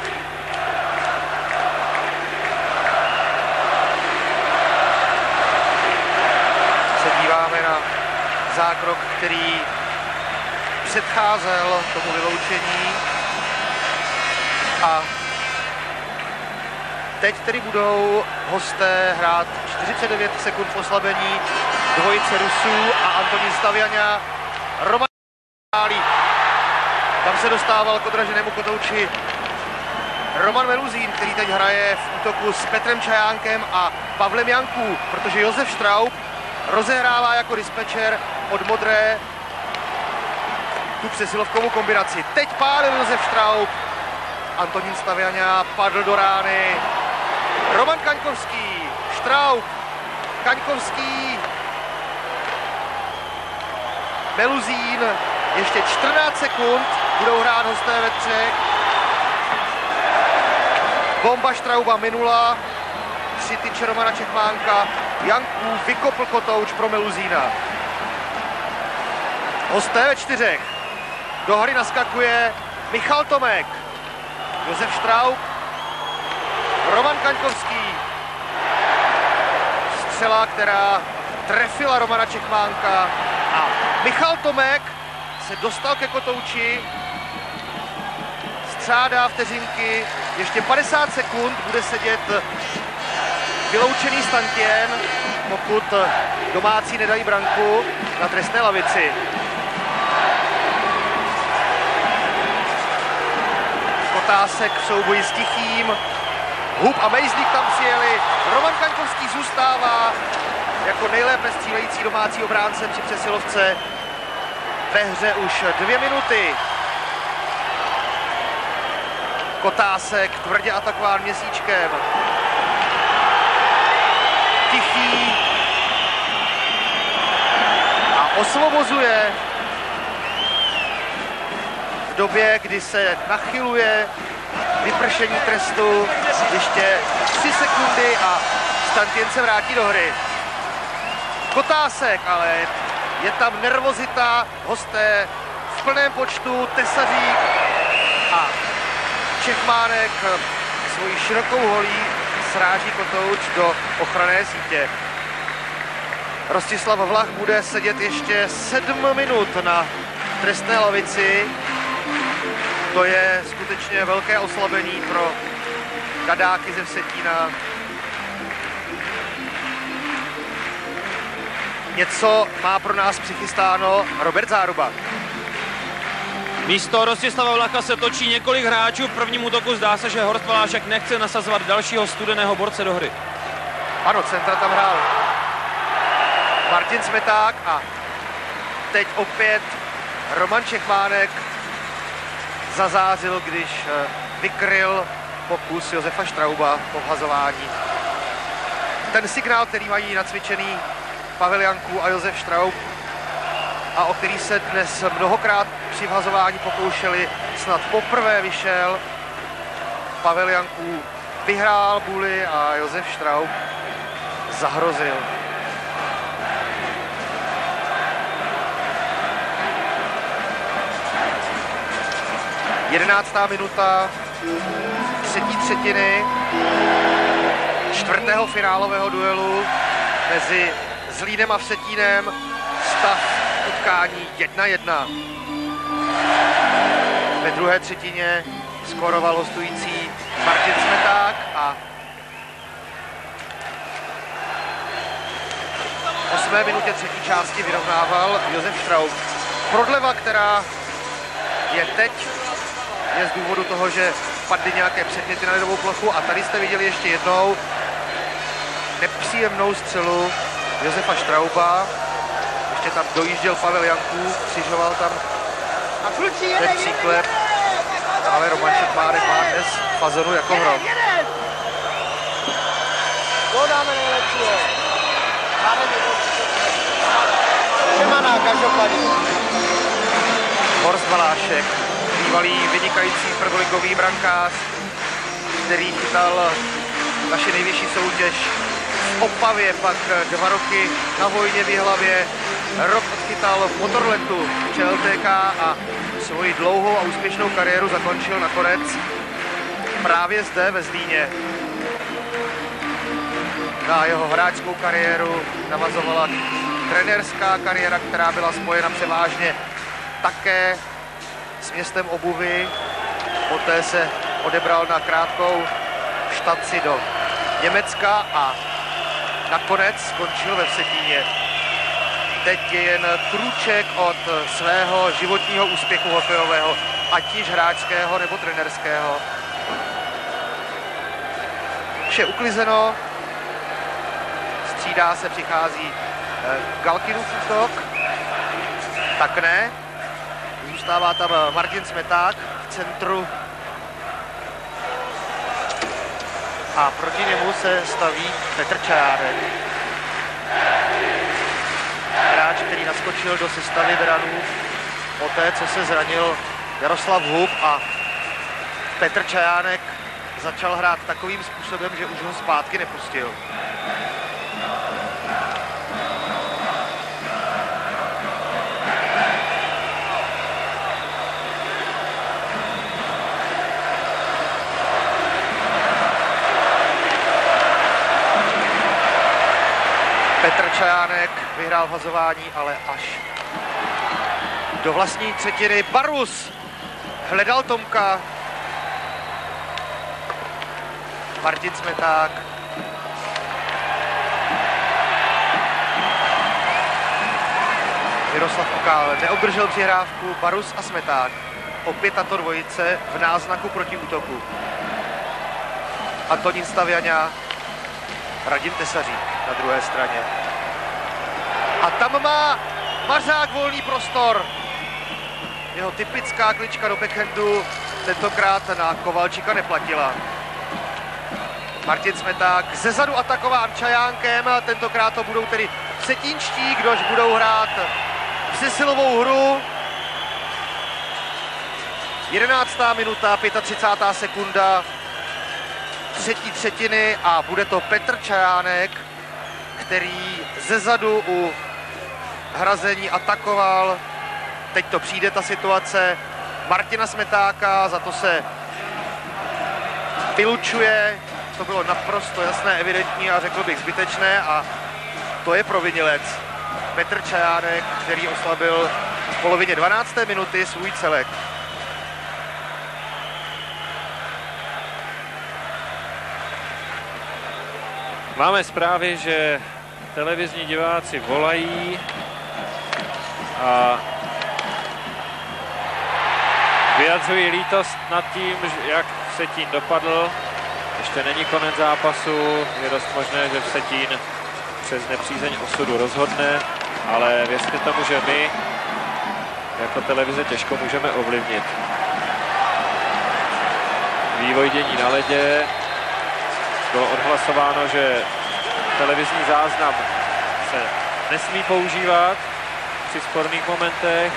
Se díváme na zákrok, který předcházel tomu vyloučení. A teď tedy budou hosté hrát čtyřicet devět sekund v oslabení dvojice Rusů a Antonín Staviaňa. Roman tam se dostával k odraženému kotouči Roman Meluzín, který teď hraje v útoku s Petrem Čajánkem a Pavlem Janku, protože Josef Štraub rozehrává jako dispečer od modré tu přesilovkovou kombinaci. Teď pálil Josef Štraub, Antonín Staviaňa padl do rány. Roman Kaňkovský, Štraub, Kaňkovský, Meluzín, ještě čtrnáct sekund, budou hrát hosté ve třech. Bomba Štrauba minula, tři tyče Romana Čechmánka, Janku vykopl kotouč pro Meluzína. Hosté ve čtyřech, do hry naskakuje Michal Tomek, Josef Štraub, Roman Kaňkovský. Střela, která trefila Romana Čechmánka a Michal Tomek se dostal ke kotouči. Střádá vteřinky, ještě padesát sekund bude sedět vyloučený Stantien, pokud domácí nedají branku na trestné lavici. Kotásek v souboji s Tichým. Hub a Mejzlík tam přijeli. Roman Kaňkovský zůstává jako nejlépe střílející domácí obránce při přesilovce. Ve hře už dvě minuty. Kotásek tvrdě atakován Měsíčkem. Tichý. A osvobozuje v době, kdy se nachyluje vypršení trestu. Ještě tři sekundy a Stantien se vrátí do hry. Kotásek, ale je tam nervozita, hosté v plném počtu, Tesařík a Čechmánek svojí širokou holí sráží kotouč do ochranné sítě. Rostislav Vlach bude sedět ještě sedm minut na trestné lavici. To je skutečně velké oslabení pro kadáky ze Vsetína. Něco má pro nás přichystáno Robert Záruba. Místo Rostislava Vlacha se točí několik hráčů. V prvním útoku zdá se, že Horst Valášek nechce nasazovat dalšího studeného borce do hry. Ano, centra tam hrál Martin Smeták a teď opět Roman Čechmánek zazářil, když vykryl pokus Josefa Štrauba po vhazování. Ten signál, který mají nacvičený Pavel Janků a Josef Štraub a o který se dnes mnohokrát při vhazování pokoušeli, snad poprvé vyšel. Pavel Janků vyhrál buly a Josef Štraub zahrozil. Jedenáctá minuta třetí třetiny čtvrtého finálového duelu mezi Zlínem a Vsetínem. Stav utkání jedna jedna. Ve druhé třetině skoroval hostující Martin Smeták a v osmé minutě třetí části vyrovnával Josef Štraub. Prodleva, která je teď, je z důvodu toho, že padly nějaké předměty na ledovou plochu a tady jste viděli ještě jednou nepříjemnou střelu Josefa Štrauba. Ještě tam dojížděl Pavel Janků, křižoval tam ten příklep, ale Roman Čechmánek má dnes fazonu jako hrom. Dáme nejlepšího. Máme nejlepšího. Šemaná, každopádně. Horst Valášek, bývalý vynikající prvoligový brankář, který chytal naši nejvyšší soutěž v Opavě, pak dva roky na Vojně v Jihlavě, rok odchytal v Motorletu Č L T K a svoji dlouhou a úspěšnou kariéru zakončil nakonec právě zde ve Zlíně. Na jeho hráčskou kariéru navazovala trenérská kariéra, která byla spojena převážně také s městem Obuvy. Poté se odebral na krátkou štaci do Německa a nakonec skončil ve Vsetíně. Teď je jen krůček od svého životního úspěchu hokejového, ať již hráčského nebo trenérského. Vše uklizeno, střídá se, přichází Galkinův útok, tak ne, zůstává tam Martin Smeták v centru a proti němu se staví Petr Čajánek. Hráč, který naskočil do sestavy Beranů poté, co se zranil Jaroslav Hub a Petr Čajánek začal hrát takovým způsobem, že už ho zpátky nepustil. Petr Čajánek vyhrál vhazování, ale až do vlastní třetiny. Barus hledal Tomka. Martin Smeták. Miroslav Okál neobdržel přihrávku. Barus a Smeták. Opět tato dvojice v náznaku proti útoku. Antonín Stavěňa, Radim Tesařík na druhé straně. A tam má Mařák volný prostor. Jeho typická klička do backhandu tentokrát na Kovalčíka neplatila. Martin Smeták zezadu atakován Čajánkem, tentokrát to budou tedy Vsetínští, kdož budou hrát přesilovou hru. jedenáctá minuta, třicátá pátá sekunda třetí třetiny a bude to Petr Čajánek, který zezadu u hrazení atakoval. Teď to přijde ta situace Martina Smetáka, za to se vylučuje. To bylo naprosto jasné, evidentní a řekl bych zbytečné a to je provinilec Petr Čajánek, který oslabil v polovině dvanácté minuty svůj celek. Máme zprávy, že televizní diváci volají a vyjadřují lítost nad tím, jak Vsetín dopadl. Ještě není konec zápasu, je dost možné, že Vsetín přes nepřízeň osudu rozhodne, ale věřte tomu, že my jako televize těžko můžeme ovlivnit vývoj dění na ledě. Bylo odhlasováno, že televizní záznam se nesmí používat při sporných momentech.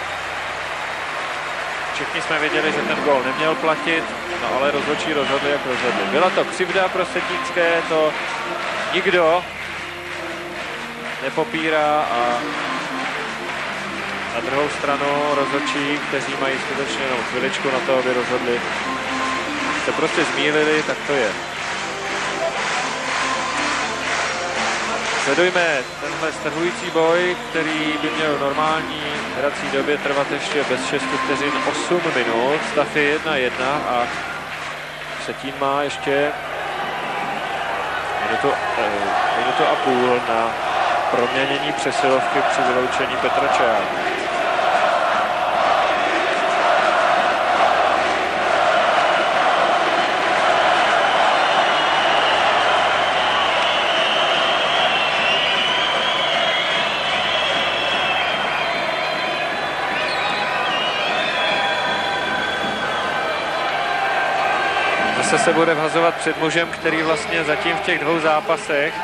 Všichni jsme věděli, že ten gól neměl platit, no ale rozhodčí rozhodli, jak rozhodli. Byla to křivda pro Vsetínské, to nikdo nepopírá a na druhou stranu rozhodčí, kteří mají skutečně jenom chviličku na to, aby rozhodli, se prostě zmýlili, tak to je. Sledujme tenhle strhující boj, který by měl v normální hrací době trvat ještě bez šesti vteřin osm minut. Stav je jedna jedna a Vsetín má ještě minutu, eh, minutu a půl na proměnění přesilovky při vyloučení Petra Čajánka. Se bude vhazovat před mužem, který vlastně zatím v těch dvou zápasech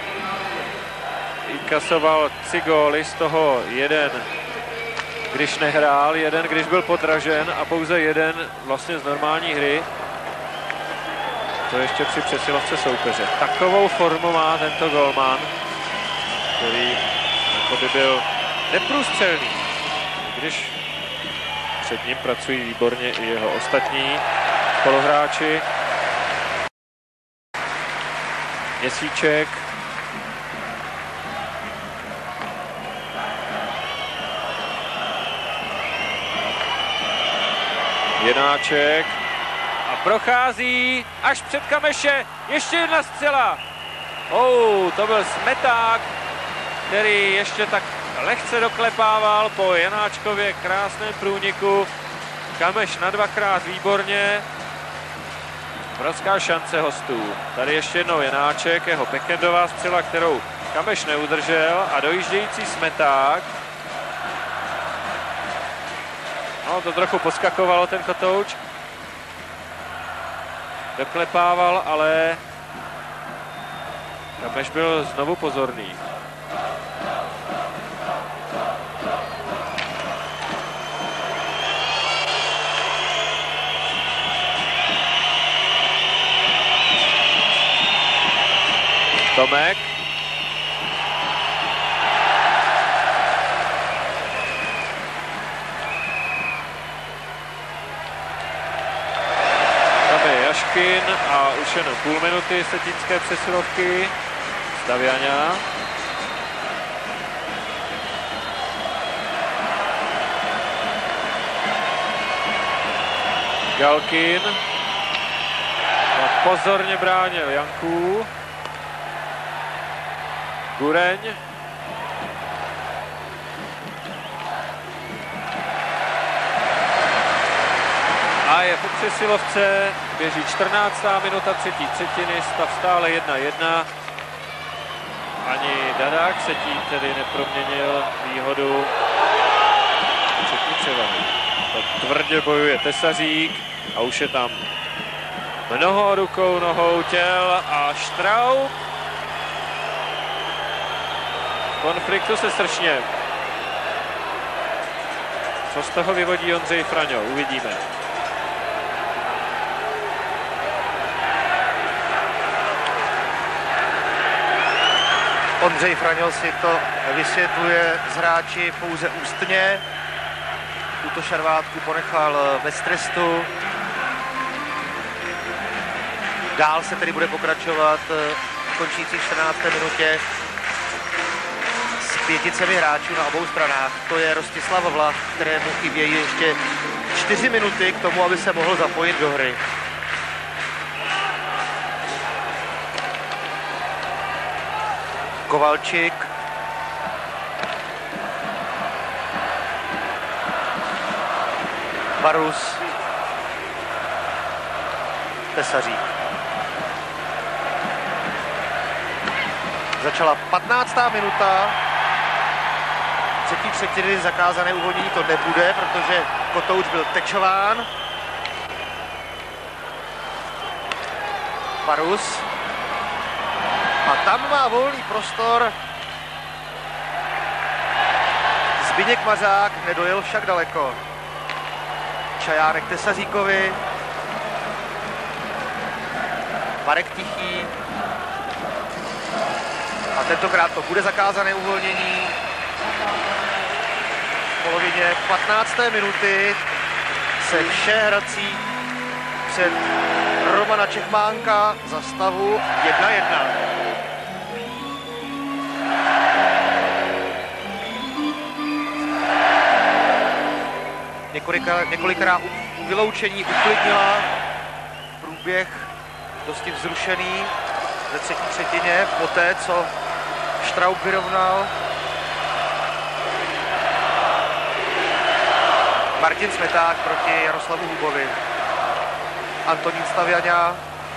inkasoval tři góly, z toho jeden, když nehrál, jeden, když byl podražen a pouze jeden vlastně z normální hry. To ještě při přesilovce soupeře. Takovou formu má tento gólman, který jako by byl neprůstřelný, když před ním pracují výborně i jeho ostatní spoluhráči. Měsíček. Jenáček. A prochází až před Kameše. Ještě jedna střela. Oh, to byl Smeták, který ještě tak lehce doklepával po Janáčkově krásném průniku. Kameš na dvakrát výborně. Obrovská šance hostů. Tady ještě jednou Janáček, jeho backendová střela, kterou Kameš neudržel a dojíždějící Smeták. No, to trochu poskakovalo ten kotouč. Doklepával, ale Kameš byl znovu pozorný. Tomek. Tam je Jaškin a už jenom půl minuty setínské přesilovky. Staviaňa. Galkin. A pozorně bránil Janku. Gureň. A je po přesilovce, běží čtrnáctá minuta třetí třetiny, stav stále jedna jedna. Ani Dadák Vsetín tedy neproměnil výhodu třetí převahy. To tvrdě bojuje Tesařík a už je tam mnoho rukou, nohou, těl a Štraub. Konfliktu se Sršněm. Co z toho vyvodí Ondřej Fraňo? Uvidíme. Ondřej Fraňo si to vysvětluje s hráči pouze ústně. Tuto šarvátku ponechal bez trestu. Dál se tedy bude pokračovat v končící čtrnácté minutě s pěticemi hráčů na obou stranách. To je Rostislav Vlah, kterému chybějí ještě čtyři minuty k tomu, aby se mohl zapojit do hry. Kovalčík. Barus. Tesařík. Začala patnáctá minuta. Třetí třetiny zakázané uvolnění to nebude, protože Kotouč byl tečován. Barus. A tam má volný prostor. Zbyněk Mařák nedojel však daleko. Čajánek Tesaříkovi. Marek Tichý. A tentokrát to bude zakázané uvolnění. V polovině patnácté minuty se vše hrací před Romana Čechmánka za stavu jedna jedna. Několika, několikrát u vyloučení uklidnila průběh dosti vzrušený ve třetí třetině, poté co Štraub vyrovnal. Martin Smeták proti Jaroslavu Hubovi. Antonín Stavěňa.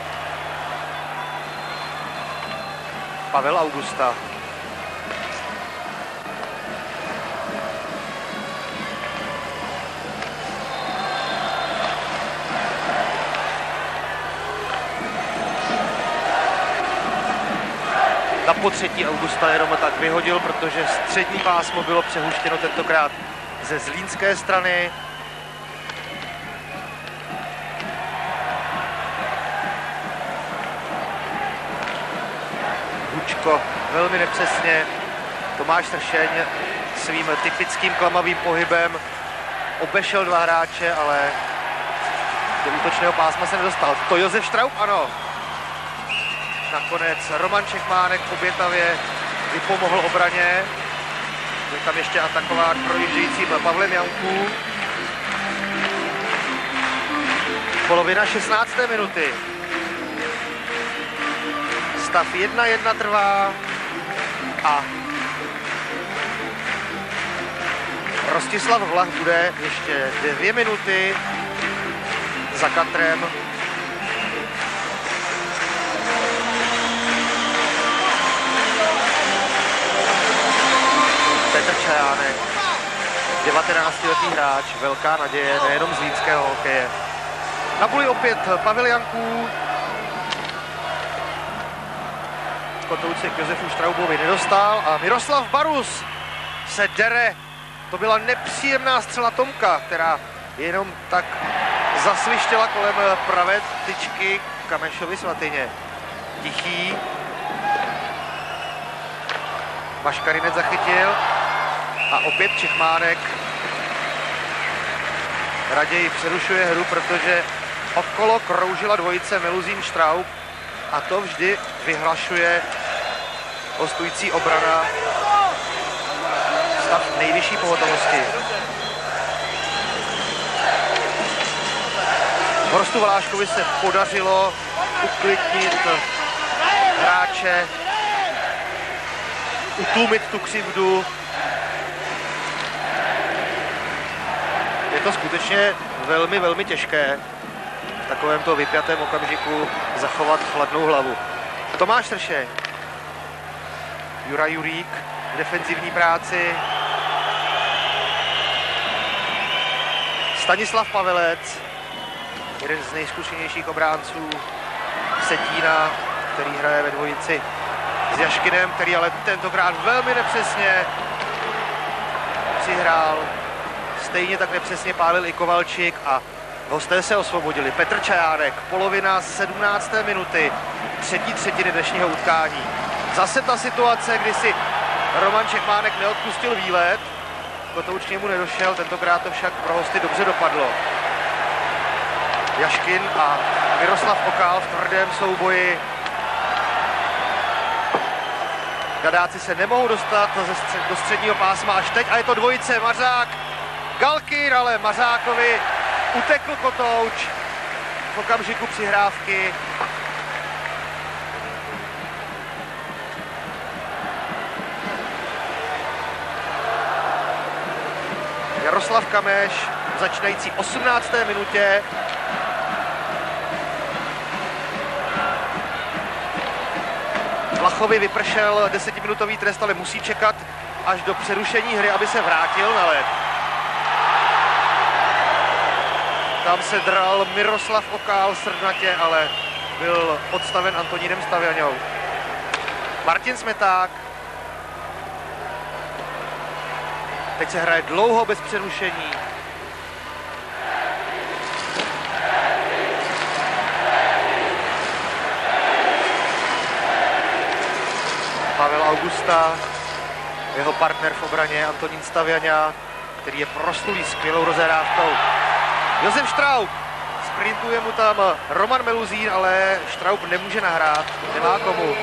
Pavel Augusta. Na potřetí Augusta jenom tak vyhodil, protože střední pásmo bylo přehuštěno tentokrát ze zlínské strany. Hučko velmi nepřesně. Tomáš Tršeň svým typickým klamavým pohybem obešel dva hráče, ale do útočného pásma se nedostal. To Josef Štraub, ano. Nakonec Roman Čechmánek obětavě vypomohl obraně. Byl tam ještě atakován projíždějícím Pavlem Janků. Polovina šestnácté minuty. Stav jedna jedna trvá a Rostislav Vlah bude ještě dvě minuty za katrem. Petr Čajánek, devatenáctiletý hráč, velká naděje nejenom z línského hokeje. Na poli opět Pavel Janků. Kotouč se k Josefu Štraubovi nedostal a Miroslav Barus se dere. To byla nepříjemná střela Tomka, která jenom tak zasvištěla kolem pravé tyčky Kamešovi Svatyně. Tichý. Maškarinec zachytil a opět Čechmánek raději přerušuje hru, protože okolo kroužila dvojice Meluzín Štraub a to vždy vyhlašuje hostující obrana stav nejvyšší pohotovosti. Horstu Valáškovi se podařilo uklidnit hráče, utlumit tu křivdu. Je to skutečně velmi, velmi těžké v takovémto vypjatém okamžiku zachovat chladnou hlavu. Tomáš Tršeň, Juraj Jurík v defenzivní práci, Stanislav Pavelec, jeden z nejzkušenějších obránců Setína, který hraje ve dvojici s Jaškinem, který ale tentokrát velmi nepřesně přihrál. Stejně tak nepřesně pálil i Kovalčík a hosté se osvobodili. Petr Čajánek, polovina sedmnácté minuty třetí třetiny dnešního utkání. Zase ta situace, kdy si Roman Čechmánek neodpustil výlet. Kotouč k němu nedošel, tentokrát to však pro hosty dobře dopadlo. Jaškin a Miroslav Okál v tvrdém souboji. Dadáci se nemohou dostat do středního pásma až teď a je to dvojice Mařák, Galkýr, ale Mařákovi utekl Kotouč v okamžiku přihrávky. Jaroslav Kameš, začínající osmnácté minutě. Vlachovi vypršel desetiminutový trest, ale musí čekat až do přerušení hry, aby se vrátil na led. Tam se dral Miroslav Okál srdnatě, ale byl odstaven Antonínem Stavěňou. Martin Smeták. Teď se hraje dlouho bez přerušení. Pavel Augusta, jeho partner v obraně Antonín Stavěňa, který je proslulý skvělou rozehrávkou. Josef Štraub, sprintuje mu tam Roman Meluzín, ale Štraub nemůže nahrát, nemá komu.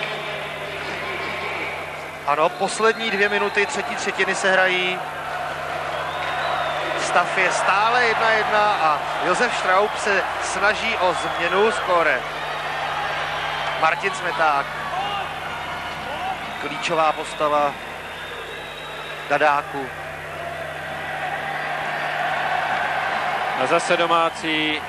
Ano, poslední dvě minuty třetí třetiny se hrají. Stav je stále jedna jedna a Josef Štraub se snaží o změnu skóre. Martin Smeták. Klíčová postava Dadáku. A zase domácí.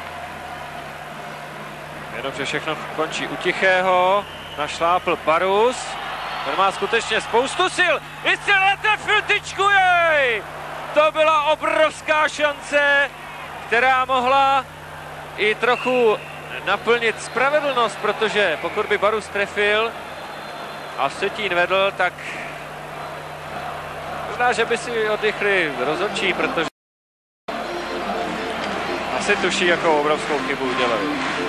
Jenomže všechno končí u Tichého. Našlápl Barus. Ten má skutečně spoustu sil. Vystřelil trefil tyčku, jej! To byla obrovská šance, která mohla i trochu naplnit spravedlnost, protože pokud by Barus trefil a Vsetín vedl, tak možná, že by si oddychli rozhodčí, protože asi tuší, jakou obrovskou chybu udělali.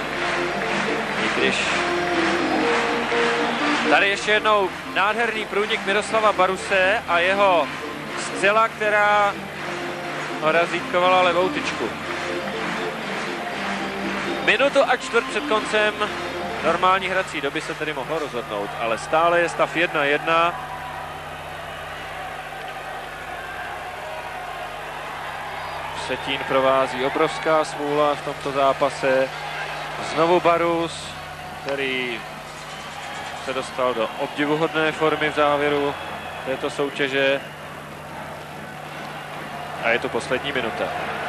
I když tady ještě jednou nádherný průnik Miroslava Baruse a jeho střela, která razítkovala levou tyčku. Minutu a čtvrt před koncem normální hrací doby se tedy mohlo rozhodnout, ale stále je stav jedna jedna. Vsetín provází obrovská smůla v tomto zápase. Znovu Barus, který se dostal do obdivuhodné formy v závěru této soutěže. A je to poslední minuta.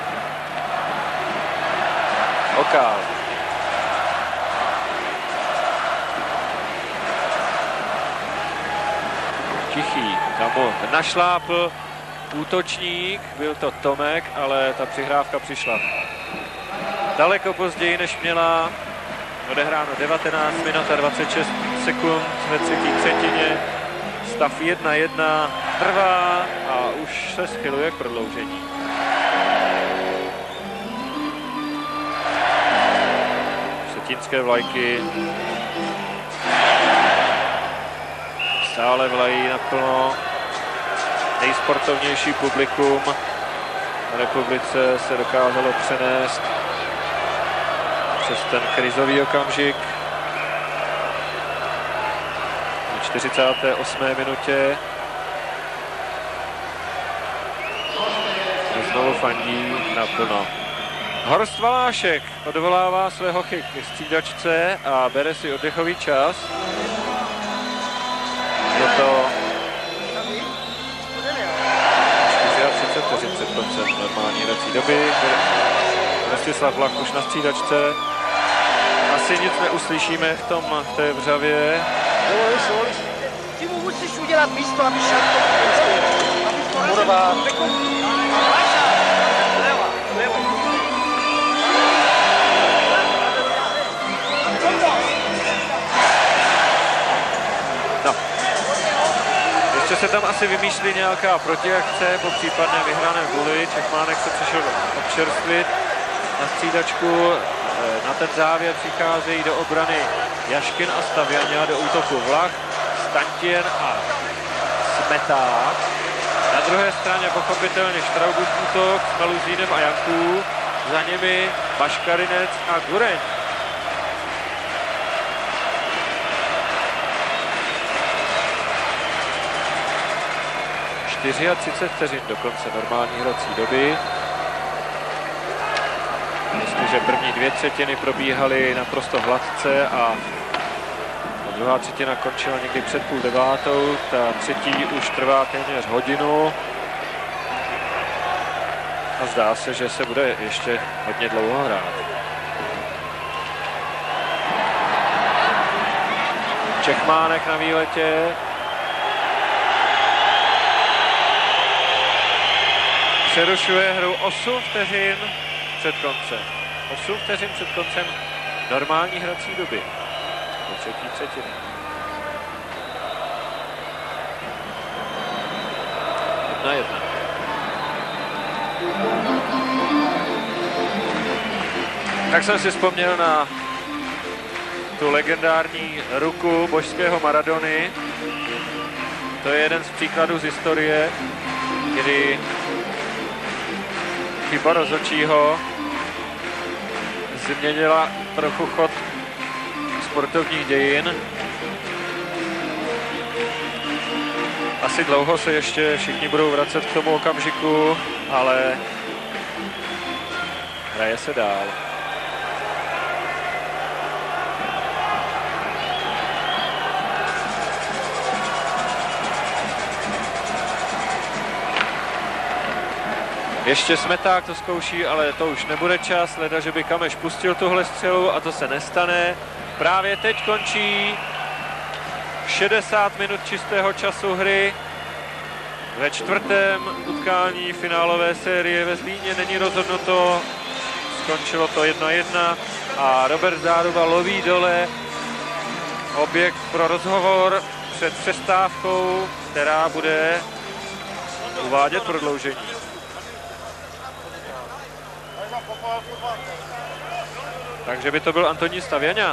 Okál. Tichý, tam mu našlápl útočník, byl to Tomek, ale ta přihrávka přišla daleko později, než měla. Odehráno devatenáct minut a dvacet šest sekund ve třetí třetině. Stav jedna jedna trvá a už se schyluje k prodloužení. Vsetínské vlajky stále vlají naplno. Nejsportovnější publikum na republice se dokázalo přenést přes ten krizový okamžik. V čtyřicáté osmé minutě znovu fandí naplno. Horst Valášek odvolává své hochy k střídačce a bere si oddechový čas. Je to čtyřicet čtyři vteřin před koncem normální hrací doby. Rostislav Vlach už na střídačce. Asi nic neuslyšíme v tom, v té vřavě. Ty mu musíš udělat místo, aby šel to Kurva. No. Ještě se tam asi vymýšlí nějaká protiakce po případné vyhraném góli. Čechmánek se přišel občerstvit na střídačku. Na ten závěr přicházejí do obrany Jaškin a Stavěňa, do útoku Vlach, Stantin a Smeták. Na druhé straně pochopitelně Štraubův útok s Meluzínem a Janků, za nimi Baškarinec a Gureň. třicet čtyři vteřin do konce normální hrací doby. Jestliže první dvě třetiny probíhaly naprosto hladce a druhá třetina končila někdy před půl devátou, ta třetí už trvá téměř hodinu a zdá se, že se bude ještě hodně dlouho hrát. Čechmánek na výletě. Přerušuje hru osm vteřin před koncem. osm vteřin před koncem normální hrací doby. Do třetí třetiny. Jedna jedna. Tak jsem si vzpomněl na tu legendární ruku božského Maradony. To je jeden z příkladů z historie, kdy chyba rozhodčího změnila trochu chod sportovních dějin. Asi dlouho se ještě všichni budou vracet k tomu okamžiku, ale hraje se dál. Ještě Smeták to zkouší, ale to už nebude čas, leda, že by Kameš pustil tuhle střelu a to se nestane. Právě teď končí šedesát minut čistého času hry. Ve čtvrtém utkání finálové série ve Zlíně není rozhodnuto. Skončilo to jedna jedna a Robert Záruba loví dole objekt pro rozhovor před přestávkou, která bude uvádět prodloužení. Takže by to byl Antonín Stavěňa.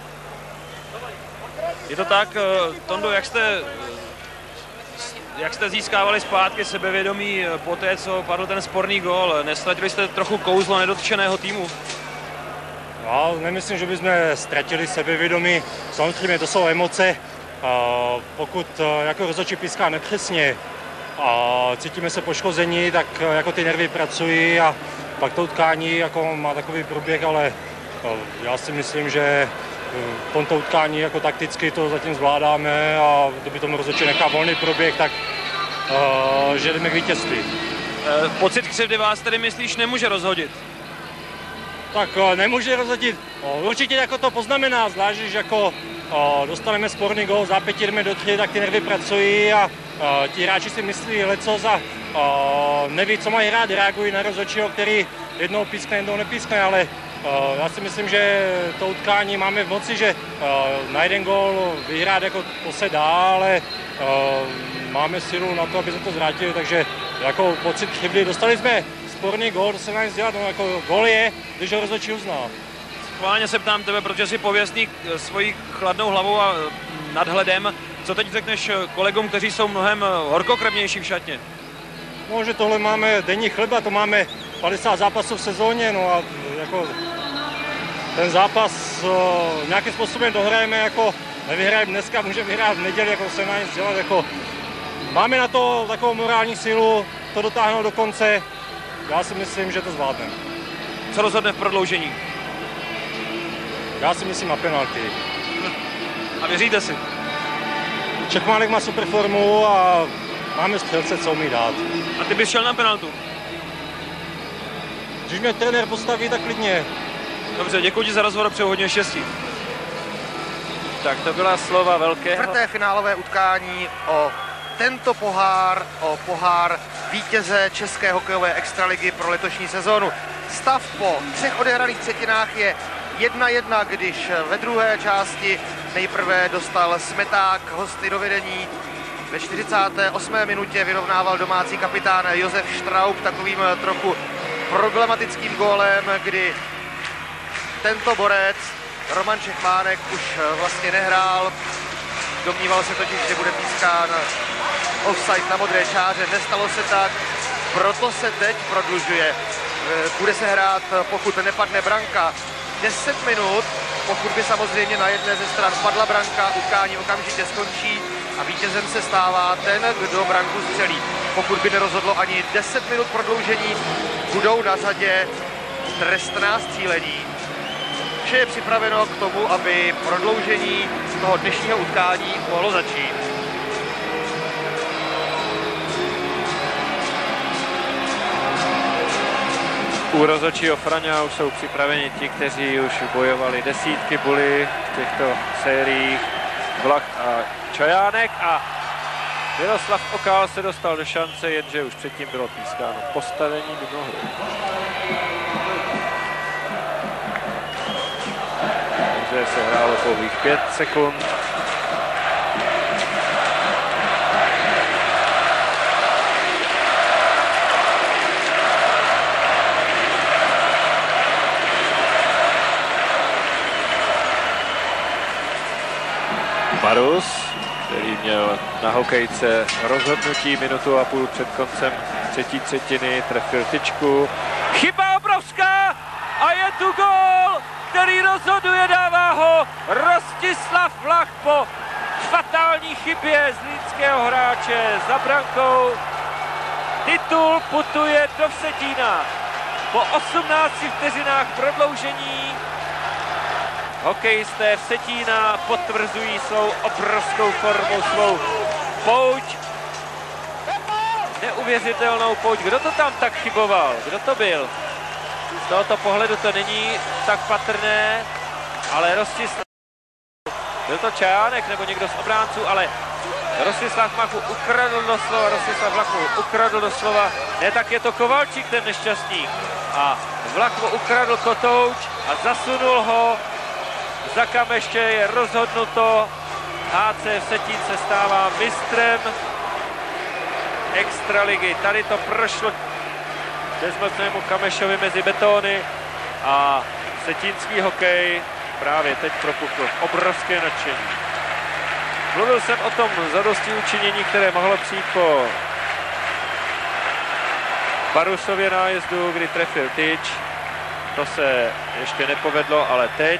Je to tak, Tondo, jak jste, jak jste získávali zpátky sebevědomí po té, co padl ten sporný gól? Nestratili jste trochu kouzlo nedotčeného týmu? No, nemyslím, že bychom ztratili sebevědomí. Samozřejmě to jsou emoce. Pokud jako rozhodčí píská nepřesně a cítíme se poškození, tak jako ty nervy pracují a pak to utkání jako má takový průběh, ale já si myslím, že v tomto utkání jako takticky to zatím zvládáme a kdyby tomu rozhodčí nechá volný průběh, tak uh, že jdeme k vítězství. E, pocit křivdy vás tedy myslíš nemůže rozhodit? Tak uh, nemůže rozhodit. Uh, určitě jako to poznamená, zvlášť, že jako uh, dostaneme sporný gól, zápětí jdeme do tři, tak ty nervy pracují a uh, ti hráči si myslí lecos a uh, neví, co mají hrát, reagují na rozhodčího, který jednou pískne, jednou nepískne, ale Uh, já si myslím, že to utkání máme v moci, že uh, na jeden gól vyhrát jako to se dá, ale uh, máme sílu na to, aby se to zvrátili, takže jako pocit chyby. Dostali jsme sporný gól, to se nám dělat, no jako gól je, když ho rozhodčí uzná. Schválně se ptám tebe, protože jsi pověstný svojí chladnou hlavou a nadhledem. Co teď řekneš kolegům, kteří jsou mnohem horkokrevnější v šatně? No, že tohle máme denní chleba, to máme padesát zápasů v sezóně, no a jako ten zápas uh, nějakým způsobem dohrajeme, jako nevyhrajeme dneska, můžeme vyhrát v neděli, jako se na nic dělat, jako máme na to takovou morální sílu, to dotáhnout do konce, já si myslím, že to zvládneme. Co rozhodne v prodloužení? Já si myslím na penalty. A věříte si? Čechmánek má super formu a máme střelce, co umí dát. A ty bys šel na penaltu? Když mě trenér postaví, tak klidně. Dobře, děkuji ti za rozhovor, přeju hodně štěstí. Tak to byla slova velkého. Čtvrté finálové utkání o tento pohár, o pohár vítěze České hokejové extraligy pro letošní sezónu. Stav po třech odehraných třetinách je jedna jedna, když ve druhé části nejprve dostal Smeták hosty do vedení. Ve čtyřicáté osmé minutě vyrovnával domácí kapitán Josef Štraub takovým trochu problematickým gólem, kdy tento borec, Roman Čechmánek, už vlastně nehrál. Domníval se totiž, že bude pískán offside na modré čáře, nestalo se tak, proto se teď prodlužuje. Bude se hrát, pokud nepadne branka, deset minut, pokud by samozřejmě na jedné ze stran padla branka, utkání okamžitě skončí a vítězem se stává ten, kdo branku střelí. Pokud by nerozhodlo ani deset minut prodloužení, budou na řadě trestná střílení. Vše je připraveno k tomu, aby prodloužení toho dnešního utkání mohlo začít. U rozhodčího Fraňa už jsou připraveni ti, kteří už bojovali desítky buly v těchto sériích. Vlach a Čajánek a Miroslav Okál se dostal do šance, jenže už předtím bylo pískáno postavení mimo hry. Takže se hrálo pouhých pět sekund. Barus, který měl na hokejce rozhodnutí minutu a půl před koncem třetí třetiny, trefil tyčku. Chyba obrovská a je tu gól, který rozhoduje, dává ho Rostislav Vlach po fatální chybě zlínského hráče za brankou. Titul putuje do Vsetína po osmnácti vteřinách prodloužení. Hokejisté Vsetína potvrzují svou obrovskou formu, svou pouť. Neuvěřitelnou pouť. Kdo to tam tak chyboval? Kdo to byl? Z tohoto pohledu to není tak patrné, ale Rostislav... Byl to Čajánek nebo někdo z obránců, ale Rostislav Machu ukradl doslova, Rostislav Vlach mu ukradl doslova. Ne, tak je to Kovalčík ten nešťastník. A Vlach mu ukradl kotouč a zasunul ho za Kameště. Je rozhodnuto. H C Vsetín se stává mistrem extraligy. Tady to prošlo bezmocnému Kamešovi mezi betony a vsetínský hokej právě teď propukl obrovské nadšení. Mluvil jsem o tom zadosti učinění, které mohlo přijít po Barusově nájezdu, kdy trefil tyč. To se ještě nepovedlo, ale teď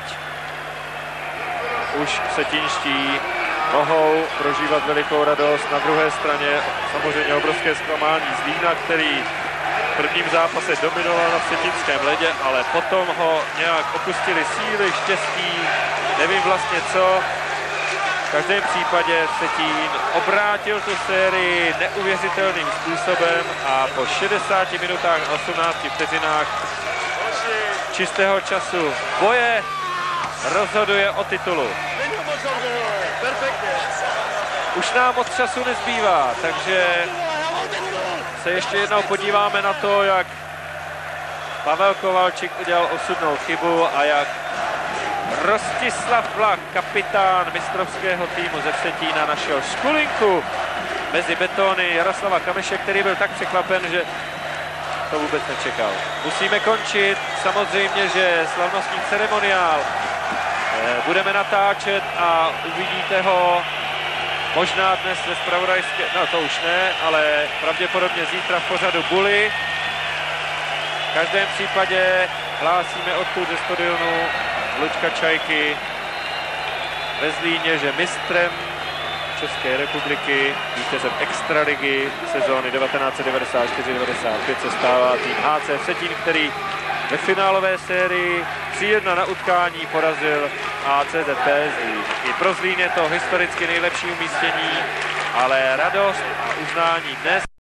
už vsetínští mohou prožívat velikou radost. Na druhé straně samozřejmě obrovské zklamání Zlína, který v prvním zápase dominoval na vsetínském ledě, ale potom ho nějak opustili síly, štěstí, nevím vlastně co. V každém případě Vsetín obrátil tu sérii neuvěřitelným způsobem a po šedesáti minutách a osmnácti vteřinách čistého času boje rozhoduje o titulu. Už nám moc času nezbývá, takže se ještě jednou podíváme na to, jak Pavel Kovalčík udělal osudnou chybu a jak Rostislav Vlach, kapitán mistrovského týmu ze Vsetína, našel skulinku mezi betony Jaroslava Kameše, který byl tak překvapen, že to vůbec nečekal. Musíme končit, samozřejmě, že slavnostní ceremoniál budeme natáčet a uvidíte ho možná dnes ve zpravodajské, no to už ne, ale pravděpodobně zítra v pořadu Buly. V každém případě hlásíme odtud ze stadionu Luďka Čajky ve Zlíně, že mistrem České republiky, vítězem extraligy sezóny devatenáct set devadesát čtyři devadesát pět se stává tým H C Vsetín, který ve finálové sérii tři jedna na utkání porazil A C Z T Zlín. I pro Zlín je to historicky nejlepší umístění, ale radost a uznání dnes